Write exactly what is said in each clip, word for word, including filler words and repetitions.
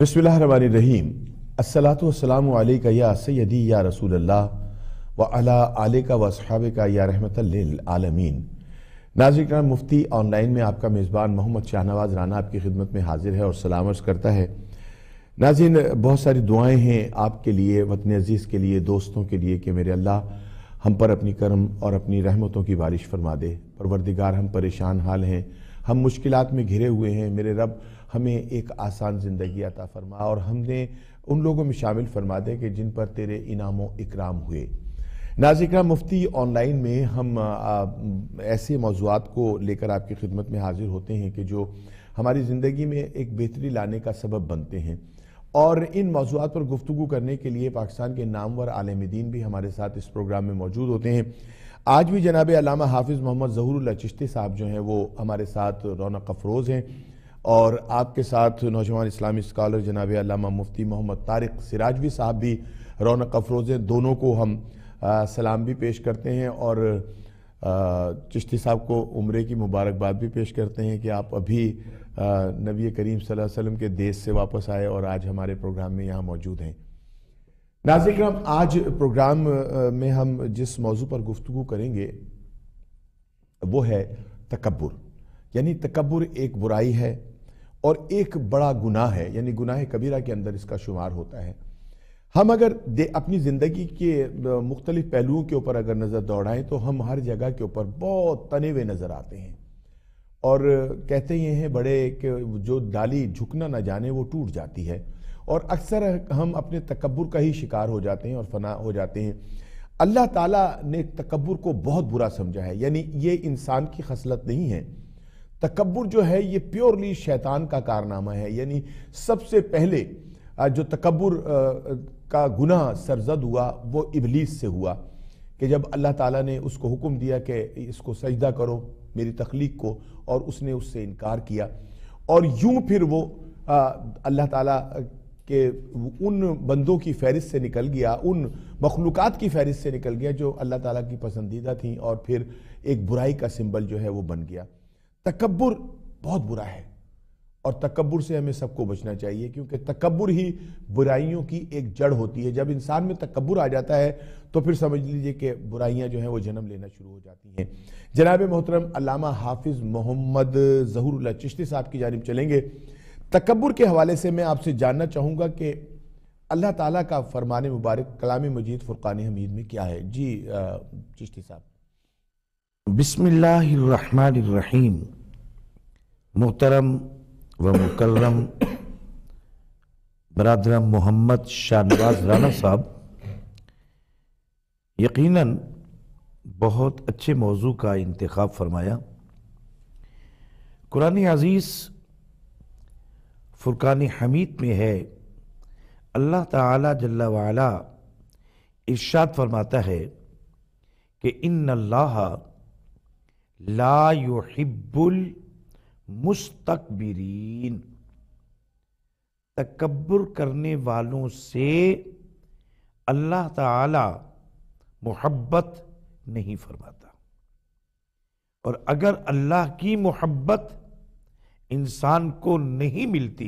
بسم اللہ الرحمن الرحیم۔ الصلاۃ والسلام علیکہ یا سیدی یا رسول اللہ وعلی آلکہ واصحابکہ یا رحمۃ للعالمین۔ ناظرین کرام، مفتی آن لائن میں آپ کا میزبان محمد شاہ نواز رانا آپ کی خدمت میں حاضر ہے اور سلام عرض کرتا ہے۔ ناظرین، بہت ساری دعائیں ہیں آپ کے لیے، وطن عزیز کے لیے، دوستوں کے لیے کہ میرے اللہ ہم پر اپنی کرم اور اپنی رحمتوں کی بارش فرما دے۔ پروردگار، ہم پریشان حال ہیں، ہم مشکلات میں گھرے ہوئے ہیں، میرے رب ہمیں ایک آسان زندگی عطا فرما اور ہم نے ان لوگوں میں شامل فرما دے کہ جن پر تیرے انعام و اکرام ہوئے۔ ناظرین کرام، مفتی آن لائن میں ہم ایسے موضوعات کو لے کر آپ کی خدمت میں حاضر ہوتے ہیں کہ جو ہماری زندگی میں ایک بہتری لانے کا سبب بنتے ہیں، اور ان موضوعات پر گفتگو کرنے کے لیے پاکستان کے نامور عالم دین بھی ہمارے ساتھ اس پروگرام میں موجود ہوتے ہیں۔ آج بھی جناب علامہ حافظ محمد ظہور اللہ چشتی صاحب جو ہیں وہ ہمارے ساتھ رونق افروز ہیں، اور آپ کے ساتھ نوجوان اسلامی اسکالر جناب علامہ مفتی محمد طارق سراجوی صاحب بھی رونق افروز ہیں۔ دونوں کو ہم سلام بھی پیش کرتے ہیں اور چشتی صاحب کو عمرے کی مبارکباد بھی پیش کرتے ہیں کہ آپ ابھی نبی کریم صلی اللہ علیہ وسلم کے دیس سے واپس آئے اور آج ہمارے پروگرام میں یہاں موجود ہیں۔ ناظرین کرام، آج پروگرام میں ہم جس موضوع پر گفتگو کریں گے وہ ہے تکبر، یعنی تکبر ایک برائی ہے اور ایک بڑا گناہ ہے، یعنی گناہ کبیرہ کے اندر اس کا شمار ہوتا ہے۔ ہم اگر اپنی زندگی کے مختلف پہلوؤں کے اوپر اگر نظر دوڑائیں تو ہم ہر جگہ کے اوپر بہت تنے ہوئے نظر آتے ہیں، اور کہتے یہ ہیں بڑے کہ جو ڈالی جھکنا نہ جانے وہ ٹوٹ جاتی ہے، اور اکثر ہم اپنے تکبر کا ہی شکار ہو جاتے ہیں اور فنا ہو جاتے ہیں۔ اللہ تعالیٰ نے تکبر کو بہت برا سمجھا ہے، یعنی یہ انسان کی خصلت نہیں ہے۔ تکبر جو ہے یہ پیورلی شیطان کا کارنامہ ہے، یعنی سب سے پہلے جو تکبر کا گناہ سرزد ہوا وہ ابلیس سے ہوا، کہ جب اللہ تعالیٰ نے اس کو حکم دیا کہ اس کو سجدہ کرو میری تخلیق کو، اور اس نے اس سے انکار کیا، اور یوں پھر وہ اللہ تعالیٰ کہ ان بندوں کی فہرست سے نکل گیا، ان مخلوقات کی فہرست سے نکل گیا جو اللہ تعالیٰ کی پسندیدہ تھیں، اور پھر ایک برائی کا سمبل جو ہے وہ بن گیا۔ تکبر بہت برا ہے اور تکبر سے ہمیں سب کو بچنا چاہیے، کیونکہ تکبر ہی برائیوں کی ایک جڑ ہوتی ہے۔ جب انسان میں تکبر آ جاتا ہے تو پھر سمجھ لیجئے کہ برائیاں جو ہیں وہ جنم لینا شروع ہو جاتی ہیں۔ جناب محترم علامہ حافظ محمد ظہور اللہ چشتی صاحب کی جانب چلیں گے۔ تکبر کے حوالے سے میں آپ سے جاننا چاہوں گا کہ اللہ تعالیٰ کا فرمان مبارک کلام مجید فرقان حمید میں کیا ہے؟ جی چشتی صاحب۔ بسم اللہ الرحمن الرحیم۔ محترم و مکرم برادرم محمد شاہ نواز رانا صاحب، یقیناً بہت اچھے موضوع کا انتخاب فرمایا۔ قرآن عزیز فرقان حمید میں ہے، اللہ تعالی جل وعلا ارشاد فرماتا ہے کہ ان اللہ لا يحب المستکبرین، تکبر کرنے والوں سے اللہ تعالی محبت نہیں فرماتا، اور اگر اللہ کی محبت انسان کو نہیں ملتی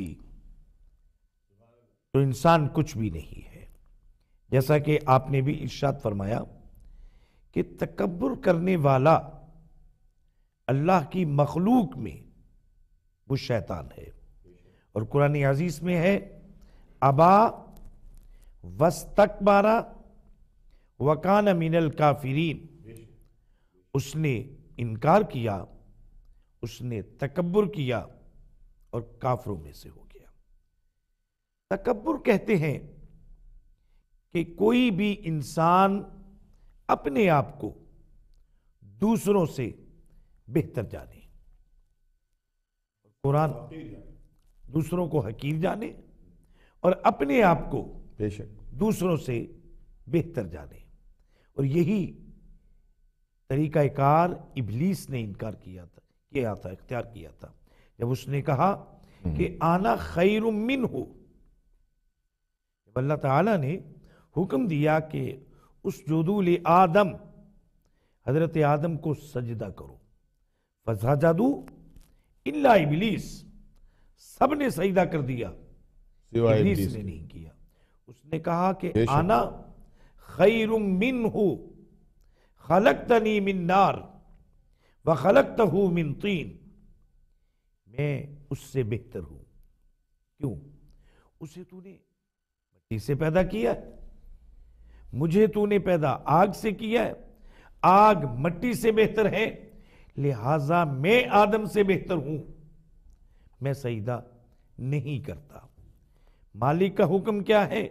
تو انسان کچھ بھی نہیں ہے۔ جیسا کہ آپ نے بھی ارشاد فرمایا کہ تکبر کرنے والا اللہ کی مخلوق میں وہ شیطان ہے، اور قرآن عزیز میں ہے ابا واستکبر وکان من الکافرین، اس نے انکار کیا، اس نے تکبر کیا اور کافروں میں سے ہو گیا۔ تکبر کہتے ہیں کہ کوئی بھی انسان اپنے آپ کو دوسروں سے بہتر جانے، قرآن دوسروں کو حقیر جانے اور اپنے آپ کو بے شک دوسروں سے بہتر جانے، اور یہی طریقہ کار ابلیس نے انکار کیا تھا کیا تھا اختیار کیا تھا، جب اس نے کہا کہ آنا خیر منہ، جب اللہ تعالیٰ نے حکم دیا کہ اسجدوا لآدم، حضرت آدم کو سجدہ کرو، فسجدوا الا ابلیس، سب نے سجدہ کر دیا سوائے ابلیس ابلیس نے کے۔ نہیں کیا۔ اس نے کہا کہ بے شک۔ انا خیر منہ خلقتنی من نار وخلقتہ من طین، میں اس سے بہتر ہوں۔ کیوں؟ اسے تو نے مٹی سے پیدا کیا ہے، مجھے تو نے پیدا آگ سے کیا ہے، آگ مٹی سے بہتر ہے، لہذا میں آدم سے بہتر ہوں، میں سجدہ نہیں کرتا۔ مالک کا حکم کیا ہے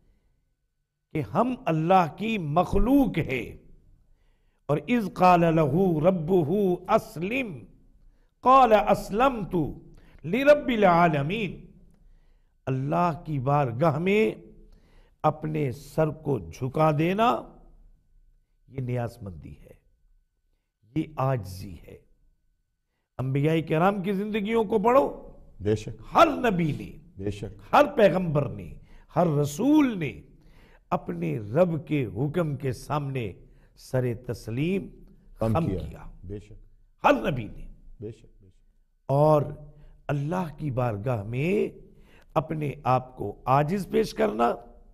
کہ ہم اللہ کی مخلوق ہے، اور اذ قال له ربه اسلم قال اسلمت لرب العالمین، اللہ کی بارگاہ میں اپنے سر کو جھکا دینا یہ نیاز مندی ہے، یہ عاجزی ہے۔ انبیاء کرام کی زندگیوں کو پڑھو، بے شک ہر نبی نے، بے شک ہر پیغمبر نے، ہر رسول نے اپنے رب کے حکم کے سامنے سر تسلیم کم خم کیا کیا، بے شک ہر نبی نے۔ بے شک بے شک اور اللہ کی بارگاہ میں اپنے آپ کو عاجز پیش کرنا،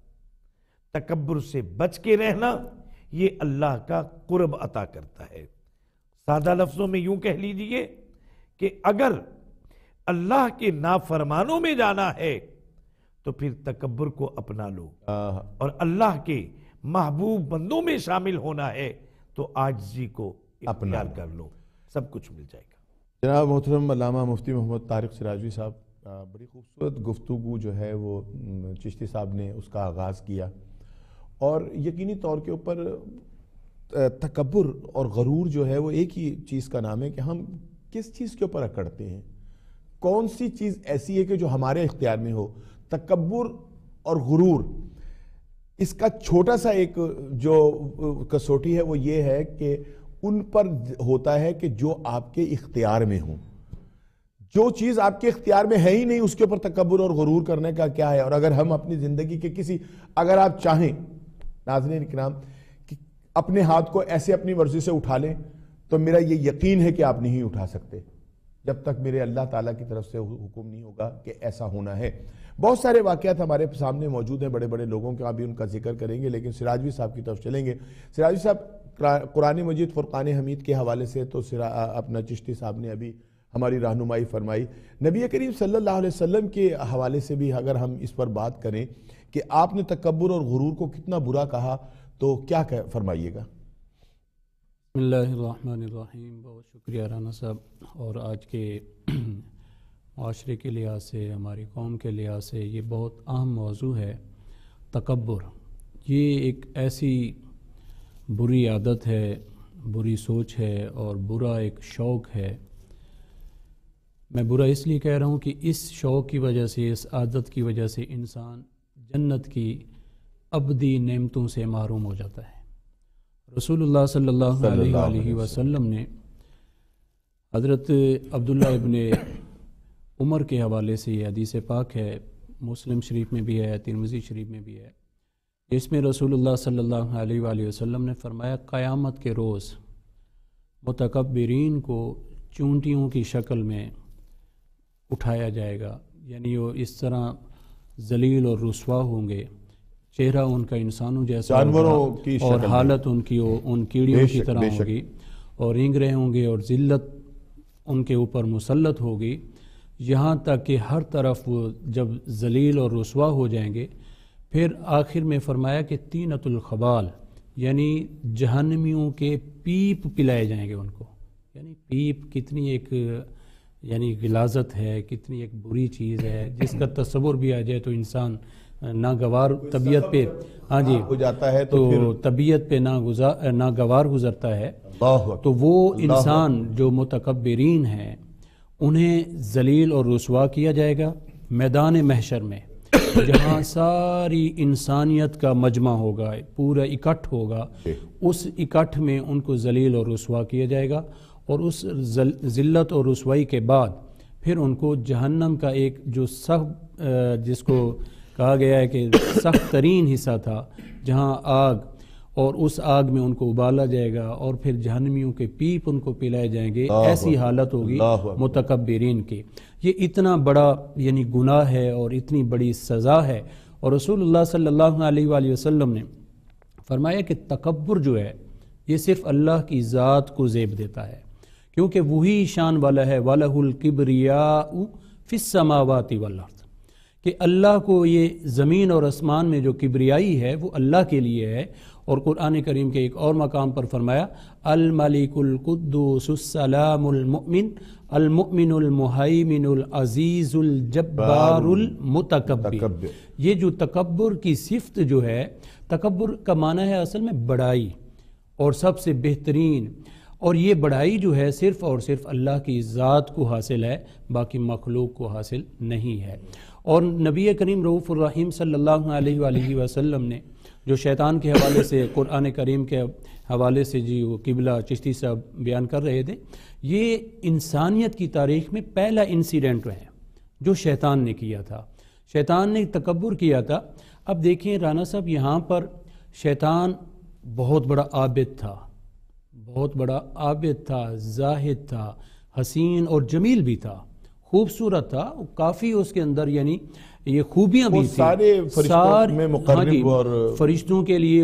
تکبر سے بچ کے رہنا، یہ اللہ کا قرب عطا کرتا ہے۔ سادہ لفظوں میں یوں کہہ لیجئے کہ اگر اللہ کے نافرمانوں میں جانا ہے تو پھر تکبر کو اپنا لو، آہ، اور اللہ کے محبوب بندوں میں شامل ہونا ہے تو عاجزی کو اپنا اختیار لو۔ کر لو، سب کچھ مل جائے گا۔ جناب محترم علامہ مفتی محمد طارق سراجوی صاحب، آ، بڑی خوبصورت گفتگو جو ہے وہ م، چشتی صاحب نے اس کا آغاز کیا، اور یقینی طور کے اوپر آ، تکبر اور غرور جو ہے وہ ایک ہی چیز کا نام ہے کہ ہم کس چیز کے اوپر اکڑتے ہیں، کون سی چیز ایسی ہے کہ جو ہمارے اختیار میں ہو۔ تکبر اور غرور، اس کا چھوٹا سا ایک جو کسوٹی ہے وہ یہ ہے کہ ان پر ہوتا ہے کہ جو آپ کے اختیار میں ہوں، جو چیز آپ کے اختیار میں ہے ہی نہیں اس کے اوپر تکبر اور غرور کرنے کا کیا ہے۔ اور اگر ہم اپنی زندگی کے کسی، اگر آپ چاہیں ناظرین کرام کہ اپنے ہاتھ کو ایسے اپنی مرضی سے اٹھا لیں، تو میرا یہ یقین ہے کہ آپ نہیں اٹھا سکتے جب تک میرے اللہ تعالیٰ کی طرف سے حکم نہیں ہوگا کہ ایسا ہونا ہے۔ بہت سارے واقعات ہمارے سامنے موجود ہیں بڑے بڑے لوگوں کے، ابھی ان کا ذکر کریں گے، لیکن سراجوی صاحب کی طرف چلیں گے۔ سراجوی صاحب، قرآن مجید فرقان حمید کے حوالے سے تو اپنا چشتی صاحب نے ابھی ہماری رہنمائی فرمائی، نبی کریم صلی اللہ علیہ وسلم کے حوالے سے بھی اگر ہم اس پر بات کریں کہ آپ نے تکبر اور غرور کو کتنا برا کہا تو کیا فرمائیے گا؟ بسم اللہ الرحمن الرحیم۔ بہت شکریہ رانا صاحب۔ اور آج کے معاشرے کے لحاظ سے، ہماری قوم کے لحاظ سے یہ بہت اہم موضوع ہے، تکبر۔ یہ ایک ایسی بری عادت ہے، بری سوچ ہے، اور برا ایک شوق ہے۔ میں برا اس لیے کہہ رہا ہوں کہ اس شوق کی وجہ سے، اس عادت کی وجہ سے انسان جنت کی ابدی نعمتوں سے محروم ہو جاتا ہے۔ رسول اللہ صلی اللہ علیہ وآلہ وسلم نے حضرت عبداللہ ابن عمر کے حوالے سے، یہ حدیث پاک ہے، مسلم شریف میں بھی ہے، ترمذی شریف میں بھی ہے، اس میں رسول اللہ صلی اللہ علیہ وآلہ وسلم نے فرمایا، قیامت کے روز متکبرین کو چونٹیوں کی شکل میں اٹھایا جائے گا، یعنی وہ اس طرح ذلیل اور رسوا ہوں گے، چہرہ ان کا انسانوں جیسا جانوروں کی اور شکل حالت ان کی ان کیڑیوں کی طرح ہوگی، اور رینگرے ہوں گے، اور ذلت ان کے اوپر مسلط ہوگی، یہاں تک کہ ہر طرف وہ جب ذلیل اور رسوا ہو جائیں گے، پھر آخر میں فرمایا کہ تینۃ الخبال، یعنی جہنمیوں کے پیپ پلائے جائیں گے ان کو۔ یعنی پیپ کتنی ایک یعنی غلاظت ہے، کتنی ایک بری چیز ہے، جس کا تصور بھی آ جائے تو انسان ناگوار طبیعت پہ ہاں جی ہو جاتا ہے، تو طبیعت پہ ناگوار گزرتا ہے۔ اللہ تو وہ انسان جو متکبرین ہیں انہیں ذلیل اور رسوا کیا جائے گا میدان محشر میں، جہاں ساری انسانیت کا مجمع ہوگا، پورا اکٹھ ہوگا، اس اکٹھ میں ان کو ذلیل اور رسوا کیا جائے گا، اور اس ذلت اور رسوائی کے بعد پھر ان کو جہنم کا ایک جو سخت جس کو کہا گیا ہے کہ سخت ترین حصہ تھا، جہاں آگ اور اس آگ میں ان کو ابالا جائے گا اور پھر جہنمیوں کے پیپ ان کو پلائے جائیں گے. ایسی حالت ہوگی متکبرین کی. یہ اتنا بڑا یعنی گناہ ہے اور اتنی بڑی سزا ہے. اور رسول اللہ صلی اللہ علیہ وآلہ وسلم نے فرمایا کہ تکبر جو ہے یہ صرف اللہ کی ذات کو زیب دیتا ہے، کیونکہ وہی شان والا ہے وَلَهُ الْكِبْرِيَاءُ فِي السَّمَاوَاتِ وَالْأَرْضِ، کہ اللہ کو یہ زمین اور آسمان میں جو کبریائی ہے وہ اللہ کے لیے ہے. اور قرآن کریم کے ایک اور مقام پر فرمایا الملک القدوس السلام المؤمن المؤمن المہیمن العزیز الجبار المتکبر. یہ جو تکبر کی صفت جو ہے، تکبر کا معنی ہے اصل میں بڑائی اور سب سے بہترین، اور یہ بڑائی جو ہے صرف اور صرف اللہ کی ذات کو حاصل ہے، باقی مخلوق کو حاصل نہیں ہے. اور نبی کریم رؤوف الرحیم صلی اللہ علیہ وآلہ وسلم نے جو شیطان کے حوالے سے قرآن کریم کے حوالے سے جی وہ قبلہ چشتی صاحب بیان کر رہے تھے، یہ انسانیت کی تاریخ میں پہلا انسیڈنٹ ہے جو شیطان نے کیا تھا. شیطان نے تکبر کیا تھا. اب دیکھیں رانا صاحب، یہاں پر شیطان بہت بڑا عابد تھا، بہت بڑا عابد تھا، زاہد تھا، حسین اور جمیل بھی تھا، خوبصورت تھا، کافی اس کے اندر یعنی یہ خوبیاں بھی تھیں. سارے فرشتوں میں مقرب اور فرشتوں کے لیے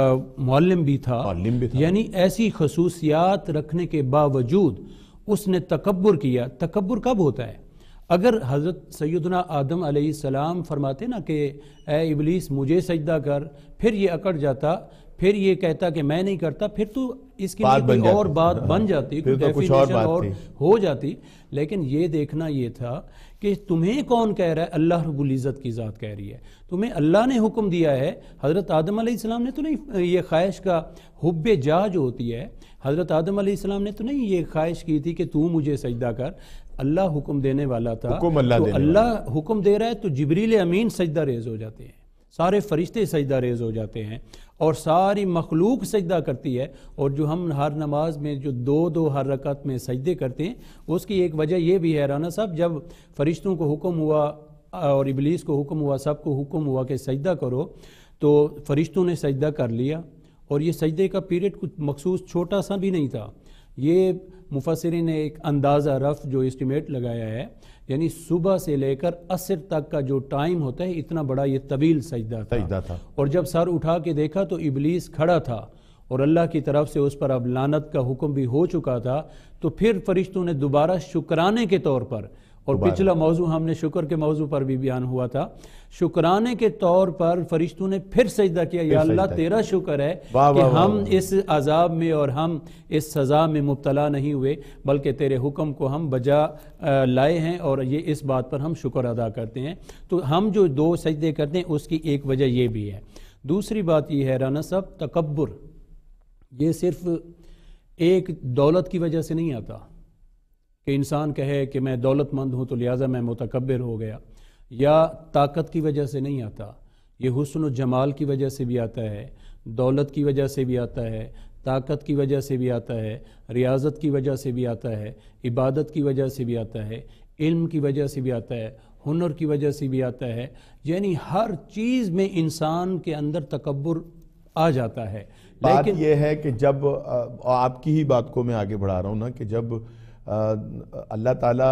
معلم بھی تھا. یعنی ایسی خصوصیات رکھنے کے باوجود اس نے تکبر کیا. تکبر کب ہوتا ہے؟ اگر حضرت سیدنا آدم علیہ السلام فرماتے نا کہ اے ابلیس مجھے سجدہ کر، پھر یہ اکڑ جاتا، پھر یہ کہتا کہ میں نہیں کرتا، پھر تو اس کے لیے کوئی اور بات بن جاتی، کوئی ڈیفینیشن اور ہو جاتی. لیکن یہ دیکھنا یہ تھا کہ تمہیں کون کہہ رہا ہے؟ اللہ رب العزت کی ذات کہہ رہی ہے. تمہیں اللہ نے حکم دیا ہے. حضرت آدم علیہ السلام نے تو نہیں یہ خواہش کا حب جا جو ہوتی ہے، حضرت آدم علیہ السلام نے تو نہیں یہ خواہش کی تھی کہ تو مجھے سجدہ کر. اللہ حکم دینے والا تھا، حکم اللہ تو اللہ حکم دے رہا ہے تو جبریل امین سجدہ ریز ہو جاتے ہیں، سارے فرشتے سجدہ ریز ہو جاتے ہیں اور ساری مخلوق سجدہ کرتی ہے. اور جو ہم ہر نماز میں جو دو دو ہر رکعت میں سجدے کرتے ہیں، اس کی ایک وجہ یہ بھی ہے رانا صاحب، جب فرشتوں کو حکم ہوا اور ابلیس کو حکم ہوا، سب کو حکم ہوا کہ سجدہ کرو، تو فرشتوں نے سجدہ کر لیا. اور یہ سجدے کا پیریڈ کچھ مخصوص چھوٹا سا بھی نہیں تھا. یہ مفسرین نے ایک اندازہ رف جو اسٹیمیٹ لگایا ہے، یعنی صبح سے لے کر عصر تک کا جو ٹائم ہوتا ہے اتنا بڑا یہ طویل سجدہ تھا. تھا اور جب سر اٹھا کے دیکھا تو ابلیس کھڑا تھا اور اللہ کی طرف سے اس پر اب لعنت کا حکم بھی ہو چکا تھا. تو پھر فرشتوں نے دوبارہ شکرانے کے طور پر، اور پچھلا موضوع ہم نے شکر کے موضوع پر بھی بیان ہوا تھا، شکرانے کے طور پر فرشتوں نے پھر سجدہ کیا. یا اللہ تیرا شکر ہے کہ ہم اس عذاب میں اور ہم اس سزا میں مبتلا نہیں ہوئے، بلکہ تیرے حکم کو ہم بجا لائے ہیں، اور یہ اس بات پر ہم شکر ادا کرتے ہیں. تو ہم جو دو سجدے کرتے ہیں اس کی ایک وجہ یہ بھی ہے. دوسری بات یہ ہے رانا صاحب، تکبر یہ صرف ایک دولت کی وجہ سے نہیں آتا کہ انسان کہے کہ میں دولت مند ہوں تو لہٰذا میں متکبر ہو گیا، یا طاقت کی وجہ سے نہیں آتا. یہ حسن و جمال کی وجہ سے بھی آتا ہے، دولت کی وجہ سے بھی آتا ہے، طاقت کی وجہ سے بھی آتا ہے، ریاضت کی وجہ سے بھی آتا ہے، عبادت کی وجہ سے بھی آتا ہے، علم کی وجہ سے بھی آتا ہے، ہنر کی وجہ سے بھی آتا ہے. یعنی ہر چیز میں انسان کے اندر تکبر آ جاتا ہے. بات یہ ہے کہ جب آپ کی ہی بات کو میں آگے بڑھا رہا ہوں نا، کہ جب اللہ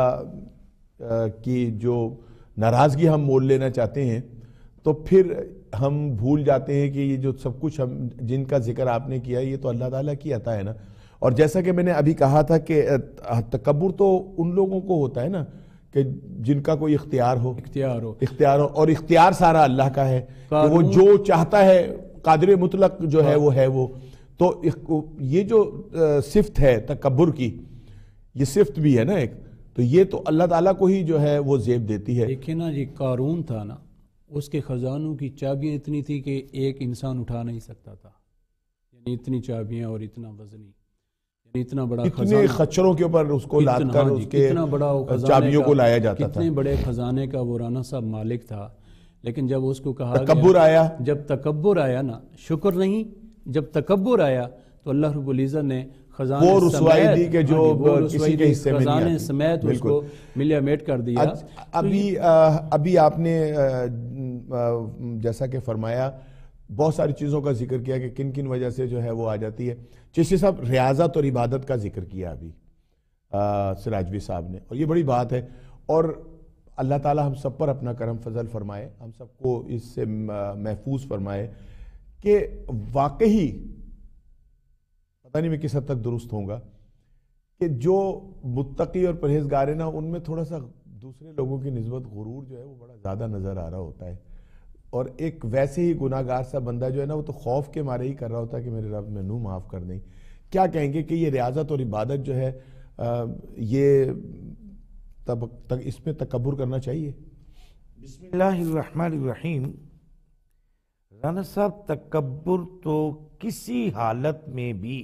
تعالیٰ کی جو ناراضگی ہم مول لینا چاہتے ہیں تو پھر ہم بھول جاتے ہیں کہ یہ جو سب کچھ ہم جن کا ذکر آپ نے کیا یہ تو اللہ تعالیٰ کی عطا ہے نا. اور جیسا کہ میں نے ابھی کہا تھا کہ تکبر تو ان لوگوں کو ہوتا ہے نا کہ جن کا کوئی اختیار ہو اختیار ہو اختیار ہو اور اختیار سارا اللہ کا ہے کہ وہ جو چاہتا ہے، قادر مطلق جو ہے وہ ہے وہ. تو یہ جو صفت ہے تکبر کی، یہ صفت بھی ہے نا ایک، تو یہ تو اللہ تعالیٰ کو ہی جو ہے وہ زیب دیتی ہے. دیکھیں نا، یہ قارون تھا نا، اس کے خزانوں کی چابیاں اتنی تھی کہ ایک انسان اٹھا نہیں سکتا تھا. یعنی اتنی چابیاں اور اتنا وزنی، یعنی اتنا بڑا اتنے خچروں کے اوپر اس کو لاد کر اس کے چابیوں کو لایا جاتا تھا. کتنے بڑے خزانے کا وہ رانا صاحب مالک تھا. لیکن جب اس کو کہا تکبر آیا، جب تکبر آیا نا، شکر نہیں، جب تکبر آیا تو اللہ رب العزت نے خزانے وہ رسوائی دی کہ جو کسی کے حصے میں نہیں آتی، خزانے سمیت اس کو ملیا میٹ کر دیا. ابھی ابھی آپ نے جیسا کہ فرمایا بہت ساری چیزوں کا ذکر کیا کہ کن کن وجہ سے جو ہے وہ آ جاتی ہے. چشتی صاحب ریاضت اور عبادت کا ذکر کیا ابھی سراجوی صاحب نے, اور یہ بڑی بات ہے, اور اللہ تعالی ہم سب پر اپنا کرم فضل فرمائے, ہم سب کو اس سے محفوظ فرمائے کہ واقعی پتہ نہیں میں کس حد تک درست ہوں گا کہ جو متقی اور پرہیزگار ہیں نا, ان میں تھوڑا سا دوسرے لوگوں کی نسبت غرور جو ہے وہ بڑا زیادہ نظر آ رہا ہوتا ہے, اور ایک ویسے ہی گناہگار سا بندہ جو ہے نا وہ تو خوف کے مارے ہی کر رہا ہوتا ہے کہ میرے رب مینوں معاف کر دیں. کیا کہیں گے کہ یہ ریاضت اور عبادت جو ہے یہ تب تک اس میں تکبر کرنا چاہیے؟ بسم اللہ الرحمن الرحیم. رانا صاحب, تکبر تو کسی حالت میں بھی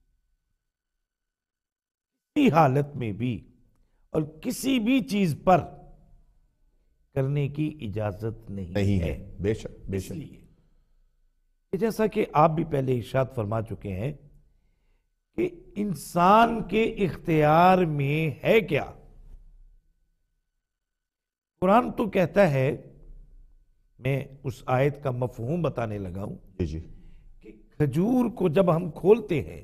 کسی حالت میں بھی اور کسی بھی چیز پر کرنے کی اجازت نہیں, نہیں ہے. ہے, بے شک بے شک. کہ جیسا کہ آپ بھی پہلے ارشاد فرما چکے ہیں کہ انسان کے اختیار میں ہے کیا. قرآن تو کہتا ہے, میں اس آیت کا مفہوم بتانے لگا ہوں, جی جی, کہ کھجور کو جب ہم کھولتے ہیں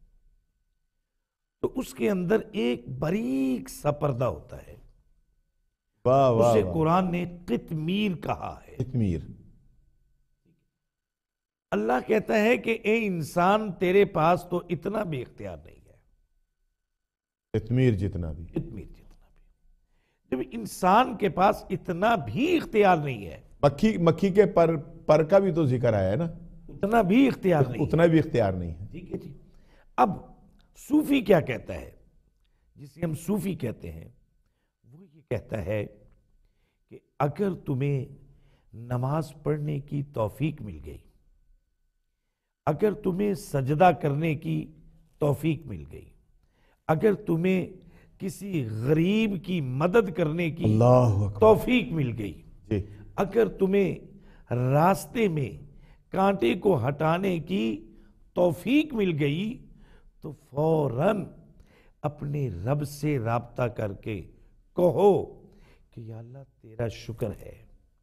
تو اس کے اندر ایک باریک سا پردہ ہوتا ہے, واہ واہ اسے واہ, قرآن نے قطمیر کہا ہے. قطمیر. اللہ کہتا ہے کہ اے انسان, تیرے پاس تو اتنا بھی اختیار نہیں ہے, قطمیر جتنا بھی. قطمیر جتنا بھی. جب انسان کے پاس اتنا بھی اختیار نہیں ہے, مکھی مکھی کے پر پر کا بھی تو ذکر آیا ہے نا, اتنا بھی اختیار نہیں اتنا بھی اختیار نہیں ہے. ٹھیک ہے جی. اب صوفی کیا کہتا ہے, جسے ہم صوفی کہتے ہیں, وہ یہ کہتا ہے کہ اگر تمہیں نماز پڑھنے کی توفیق مل گئی, اگر تمہیں سجدہ کرنے کی توفیق مل گئی, اگر تمہیں کسی غریب کی مدد کرنے کی اللہ اکبر, توفیق مل گئی, جی, اگر تمہیں راستے میں کانٹے کو ہٹانے کی توفیق مل گئی, تو فوراً اپنے رب سے رابطہ کر کے کہو کہ یا اللہ تیرا شکر ہے,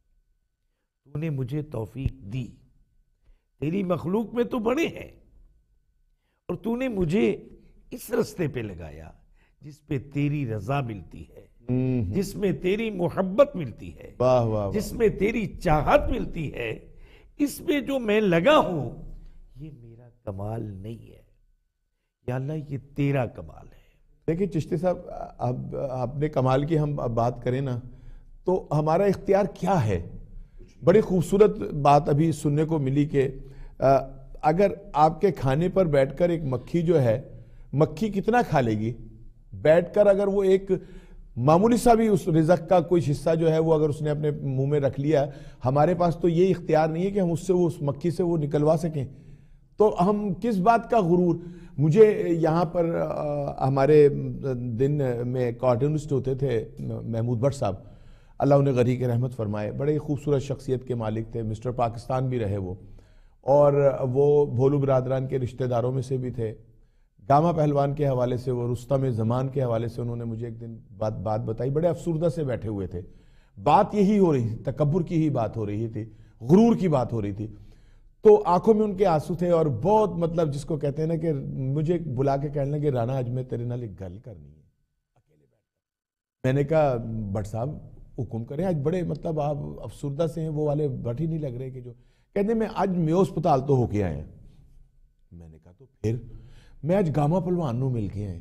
تو نے مجھے توفیق دی, تیری مخلوق میں تو بڑے ہیں, اور تو نے مجھے اس رستے پہ لگایا جس پہ تیری رضا ملتی ہے, جس میں تیری محبت ملتی ہے, واہ واہ, جس میں تیری چاہت ملتی ہے. اس میں جو میں لگا ہوں یہ میرا کمال نہیں ہے, یا اللہ یہ تیرا کمال ہے. دیکھیں چشتی صاحب, اب اپنے کمال کی ہم اب بات کریں نا, تو ہمارا اختیار کیا ہے؟ بڑی خوبصورت بات ابھی سننے کو ملی کہ اگر آپ کے کھانے پر بیٹھ کر ایک مکھی جو ہے, مکھی کتنا کھا لے گی بیٹھ کر, اگر وہ ایک معمولی سا بھی اس رزق کا کوئی حصہ جو ہے وہ اگر اس نے اپنے منہ میں رکھ لیا, ہمارے پاس تو یہ اختیار نہیں ہے کہ ہم اس سے وہ اس مکھی سے وہ نکلوا سکیں, تو ہم کس بات کا غرور. مجھے یہاں پر ہمارے دن میں کارٹونسٹ ہوتے تھے محمود بٹ صاحب, اللہ انہیں غری کے رحمت فرمائے, بڑے خوبصورت شخصیت کے مالک تھے, مسٹر پاکستان بھی رہے وہ, اور وہ بھولو برادران کے رشتہ داروں میں سے بھی تھے. گاما پہلوان کے حوالے سے, وہ رستم زمان کے حوالے سے انہوں نے مجھے ایک دن بات بات بتائی, بڑے افسردہ سے بیٹھے ہوئے تھے, بات یہی ہو رہی تھی, تکبر کی ہی بات ہو رہی تھی, غرور کی بات ہو رہی تھی. تو آنکھوں میں ان کے آنسو تھے, اور بہت مطلب جس کو کہتے ہیں نا کہ مجھے بلا کے کہنے لگے, رانا آج میں تیرے نال ایک گل کرنی ہے اکیلے بیٹھ. میں نے کہا بٹ صاحب حکم کریں, آج بڑے مطلب آپ افسردہ سے ہیں, وہ والے بٹ ہی نہیں لگ رہے کہ جو کہتے ہیں میں آج میو اسپتال تو ہو کے آئے ہیں. میں نے کہا تو پھر میں آج گاما پہلوان نو مل کے آئے.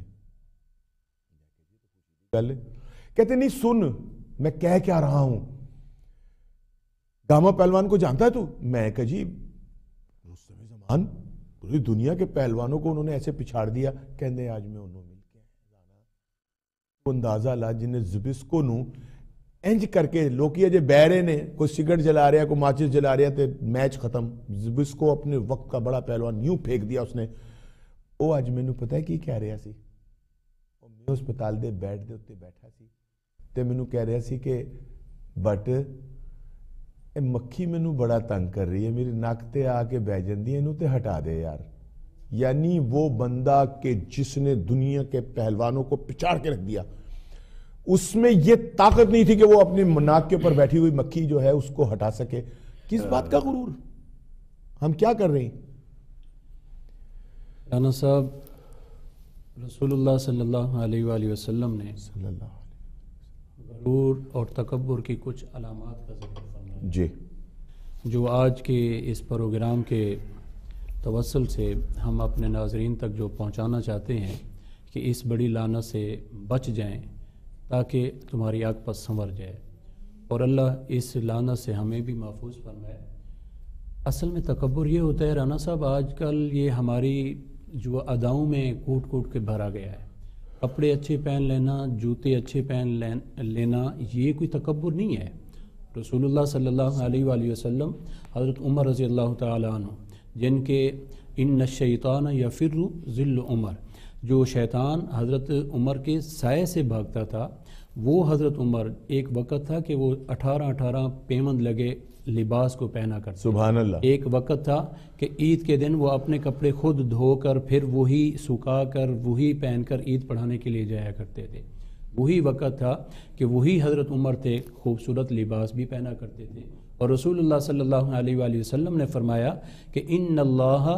کہتے نہیں سن میں کہہ کیا رہا ہوں, گاما پہلوان کو جانتا ہے تو؟ میں کہا جی رستم زمان, پوری دنیا کے پہلوانوں کو انہوں نے ایسے پچھاڑ دیا, کہنے آج میں انہوں مل کے آئے. وہ اندازہ لا جنہیں زبسکو نو انج کر کے لوکی اجے بیرے نے, کوئی سگرٹ جلا رہا, کوئی ماچس جلا رہا, تے میچ ختم. زبسکو اپنے وقت کا بڑا پہلوان یوں پھینک دیا اس نے. وہ آج میں نو پتہ ہے کی کہہ رہا سی, میں اسپتال دے بیڈ دے اتے بیٹھا سی, تے میں نو کہہ رہا سی کہ بٹ اے مکھی میں نو بڑا تنگ کر رہی ہے, میری ناک تے آ کے بہ جندی ہے, انو تے ہٹا دے یار. یعنی وہ بندہ کہ جس نے دنیا کے پہلوانوں کو پچاڑ کے رکھ دیا, اس میں یہ طاقت نہیں تھی کہ وہ اپنی ناک کے اوپر بیٹھی ہوئی مکھی جو ہے اس کو ہٹا سکے. کس بات کا غرور, ہم کیا کر رہے ہیں؟ رانا صاحب، رسول اللہ صلی اللہ علیہ وآلہ وسلم نے صلی اللہ علیہ غرور اور تکبر کی کچھ علامات کا ذکر فرمایا، جی، جو آج کے اس پروگرام کے توسل سے ہم اپنے ناظرین تک جو پہنچانا چاہتے ہیں کہ اس بڑی لعنت سے بچ جائیں تاکہ تمہاری آنکھ پر سنور جائے، اور اللہ اس لعنت سے ہمیں بھی محفوظ فرمائے۔ اصل میں تکبر یہ ہوتا ہے رانا صاحب، آج کل یہ ہماری جو اداؤں میں کوٹ کوٹ کے بھرا گیا ہے۔ کپڑے اچھے پہن لینا، جوتے اچھے پہن لینا، یہ کوئی تکبر نہیں ہے۔ رسول اللہ صلی اللہ علیہ وآلہ وسلم، حضرت عمر رضی اللہ تعالیٰ عنہ، جن کے ان الشیطان یفر ذل عمر، جو شیطان حضرت عمر کے سائے سے بھاگتا تھا، وہ حضرت عمر ایک وقت تھا کہ وہ اٹھارہ اٹھارہ پیمند لگے لباس کو پہنا کرتے، سبحان اللہ۔ ایک وقت تھا کہ عید کے دن وہ اپنے کپڑے خود دھو کر پھر وہی سکھا کر وہی پہن کر عید پڑھانے کے لیے جایا کرتے تھے۔ وہی وقت تھا کہ وہی حضرت عمر تھے خوبصورت لباس بھی پہنا کرتے تھے، اور رسول اللہ صلی اللہ علیہ وآلہ وسلم نے فرمایا کہ ان اللہ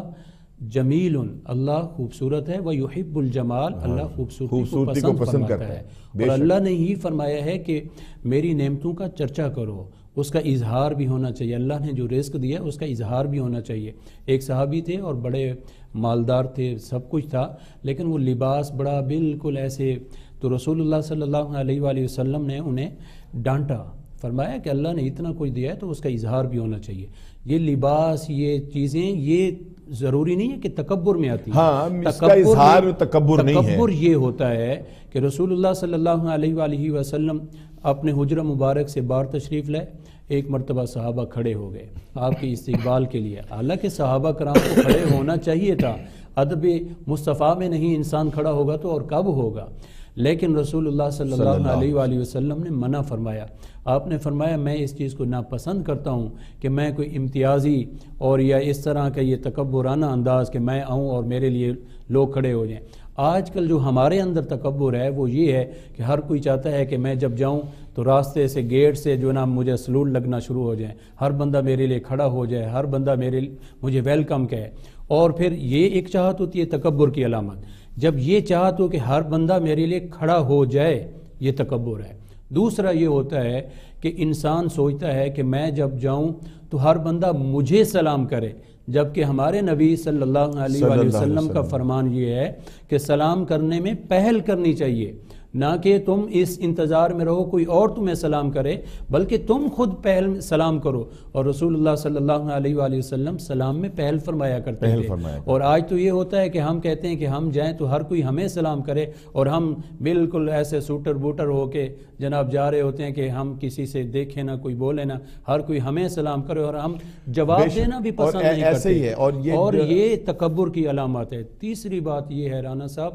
جمیل، اللہ خوبصورت ہے، وَيُحِبُّ الجمال، اللہ خوبصورتی کو پسند کرتا ہے، اور اللہ نے ہی فرمایا ہے کہ میری نعمتوں کا چرچا کرو، اس کا اظہار بھی ہونا چاہیے۔ اللہ نے جو رزق دیا اس کا اظہار بھی ہونا چاہیے۔ ایک صحابی تھے اور بڑے مالدار تھے، سب کچھ تھا، لیکن وہ لباس بڑا بالکل ایسے، تو رسول اللہ صلی اللہ علیہ وآلہ وسلم نے انہیں ڈانٹا، فرمایا کہ اللہ نے اتنا کچھ دیا ہے تو اس کا اظہار بھی ہونا چاہیے۔ یہ لباس، یہ چیزیں، یہ ضروری نہیں ہے کہ تکبر میں آتی ہے۔ ہاں، اس کا اظہار تکبر نہیں ہے۔ تکبر یہ ہوتا ہے کہ رسول اللہ صلی اللہ علیہ وآلہ وسلم اپنے حجرہ مبارک سے باہر تشریف لائے، ایک مرتبہ صحابہ کھڑے ہو گئے آپ کے استقبال کے لیے، حالانکہ صحابہ کرام کو کھڑے ہونا چاہیے تھا، ادب مصطفیٰ میں نہیں انسان کھڑا ہوگا تو اور کب ہوگا، لیکن رسول اللہ صلی اللہ علیہ وآلہ وسلم نے منع فرمایا۔ آپ نے فرمایا میں اس چیز کو ناپسند کرتا ہوں کہ میں کوئی امتیازی اور یا اس طرح کا یہ تکبرانہ انداز کہ میں آؤں اور میرے لیے لوگ کھڑے ہو جائیں۔ آج کل جو ہمارے اندر تکبر ہے وہ یہ ہے کہ ہر کوئی چاہتا ہے کہ میں جب جاؤں تو راستے سے، گیٹ سے جو نا مجھے سلوٹ لگنا شروع ہو جائیں، ہر بندہ میرے لیے کھڑا ہو جائے، ہر بندہ میرے مجھے ویلکم کہے، اور پھر یہ ایک چاہت ہوتی ہے تکبر کی علامت۔ جب یہ چاہت ہو کہ ہر بندہ میرے لیے کھڑا ہو جائے، یہ تکبر ہے۔ دوسرا یہ ہوتا ہے کہ انسان سوچتا ہے کہ میں جب جاؤں تو ہر بندہ مجھے سلام کرے، جبکہ ہمارے نبی صلی اللہ علیہ وآلہ وسلم کا فرمان یہ ہے کہ سلام کرنے میں پہل کرنی چاہیے، نہ کہ تم اس انتظار میں رہو کوئی اور تمہیں سلام کرے، بلکہ تم خود پہل سلام کرو، اور رسول اللہ صلی اللہ علیہ وآلہ وسلم سلام میں پہل فرمایا کرتے تھے۔ اور آج تو یہ ہوتا ہے کہ ہم کہتے ہیں کہ ہم جائیں تو ہر کوئی ہمیں سلام کرے، اور ہم بالکل ایسے سوٹر بوٹر ہو کے جناب جا رہے ہوتے ہیں کہ ہم کسی سے دیکھیں نہ کوئی بولے نہ، ہر کوئی ہمیں سلام کرے، اور ہم جواب دینا بھی پسند نہیں کرتے، اور یہ تکبر کی علامات ہے۔ تیسری بات یہ ہے رانا صاحب،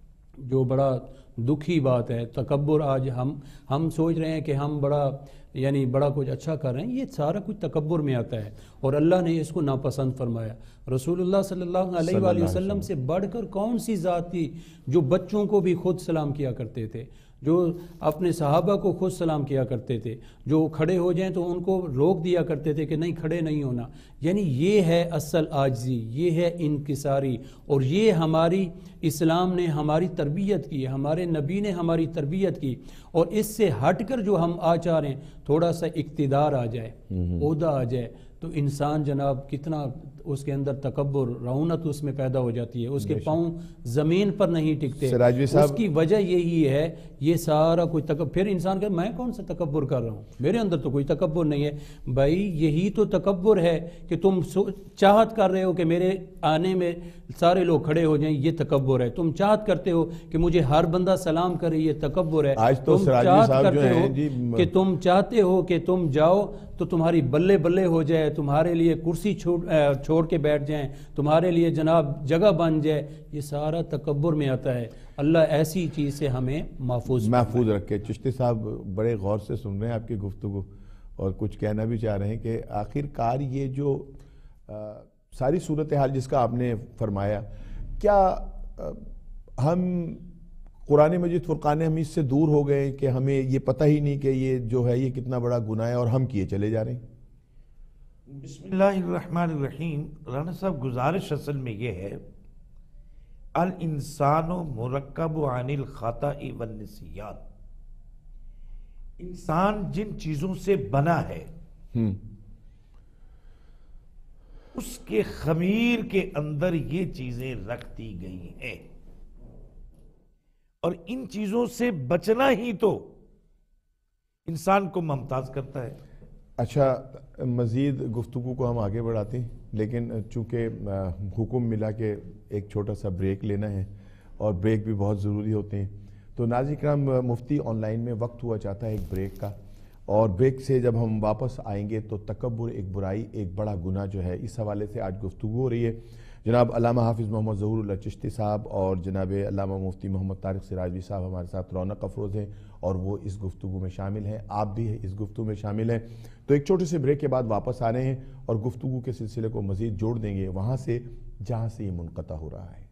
جو بڑا دکھی بات ہے، تکبر آج ہم ہم سوچ رہے ہیں کہ ہم بڑا یعنی بڑا کچھ اچھا کر رہے ہیں، یہ سارا کچھ تکبر میں آتا ہے، اور اللہ نے اس کو ناپسند فرمایا۔ رسول اللہ صلی اللہ علیہ وآلہ وسلم سے بڑھ کر کون سی ذات تھی جو بچوں کو بھی خود سلام کیا کرتے تھے، جو اپنے صحابہ کو خود سلام کیا کرتے تھے، جو کھڑے ہو جائیں تو ان کو روک دیا کرتے تھے کہ نہیں کھڑے نہیں ہونا۔ یعنی یہ ہے اصل عاجزی، یہ ہے انکساری، اور یہ ہماری اسلام نے ہماری تربیت کی، ہمارے نبی نے ہماری تربیت کی، اور اس سے ہٹ کر جو ہم آ چاہ رہے ہیں، تھوڑا سا اقتدار آ جائے، عہدہ آ جائے، تو انسان جناب کتنا اس کے اندر تکبر، رعونت اس میں پیدا ہو جاتی ہے، اس کے پاؤں زمین پر نہیں ٹکتے۔ اس کی وجہ یہی ہے، یہ سارا کوئی تکبر، پھر انسان کہ میں کون سا تکبر کر رہا ہوں، میرے اندر تو کوئی تکبر نہیں ہے۔ بھائی یہی تو تکبر ہے کہ تم چاہت کر رہے ہو کہ میرے آنے میں سارے لوگ کھڑے ہو جائیں، یہ تکبر ہے۔ تم چاہت کرتے ہو کہ مجھے ہر بندہ سلام کرے، یہ تکبر ہے۔ آج تو چاہت کرتے ہو کہ تم چاہتے ہو کہ تم جاؤ تو تمہاری بلے بلے ہو جائے، تمہارے لیے کرسی چھوڑ کے بیٹھ جائیں، تمہارے لیے جناب جگہ بن جائے، یہ سارا تکبر میں آتا ہے۔ اللہ ایسی چیز سے ہمیں محفوظ محفوظ رکھے۔ چشتی صاحب بڑے غور سے سن رہے ہیں آپ کی گفتگو، اور کچھ کہنا بھی چاہ رہے ہیں کہ آخر کار یہ جو ساری صورتحال جس کا آپ نے فرمایا، کیا ہم قرآن مجید فرقان حمید سے دور ہو گئے کہ ہمیں یہ پتہ ہی نہیں کہ یہ جو ہے یہ کتنا بڑا گناہ ہے اور ہم کیے چلے جا رہے ہیں؟ بسم اللہ الرحمن الرحیم. رانا صاحب گزارش اصل میں یہ ہے الانسان مرکب عن الخطأ والنسیان. انسان جن چیزوں سے بنا ہے اس کے خمیر کے اندر یہ چیزیں رکھ دی گئی ہیں اور ان چیزوں سے بچنا ہی تو انسان کو ممتاز کرتا ہے. اچھا، مزید گفتگو کو ہم آگے بڑھاتے ہیں، لیکن چونکہ حکم ملا کہ ایک چھوٹا سا بریک لینا ہے اور بریک بھی بہت ضروری ہوتے ہیں، تو ناظرین کرام مفتی آن لائن میں وقت ہوا چاہتا ہے ایک بریک کا، اور بریک سے جب ہم واپس آئیں گے تو تکبر ایک برائی، ایک بڑا گناہ جو ہے، اس حوالے سے آج گفتگو ہو رہی ہے. جناب علامہ حافظ محمد ظہور اللہ چشتی صاحب اور جناب علامہ مفتی محمد طارق سراجوی صاحب ہمارے ساتھ رونق افروز ہیں اور وہ اس گفتگو میں شامل ہیں، آپ بھی اس گفتگو میں شامل ہیں. تو ایک چھوٹے سے بریک کے بعد واپس آ رہے ہیں اور گفتگو کے سلسلے کو مزید جوڑ دیں گے وہاں سے جہاں سے یہ منقطع ہو رہا ہے.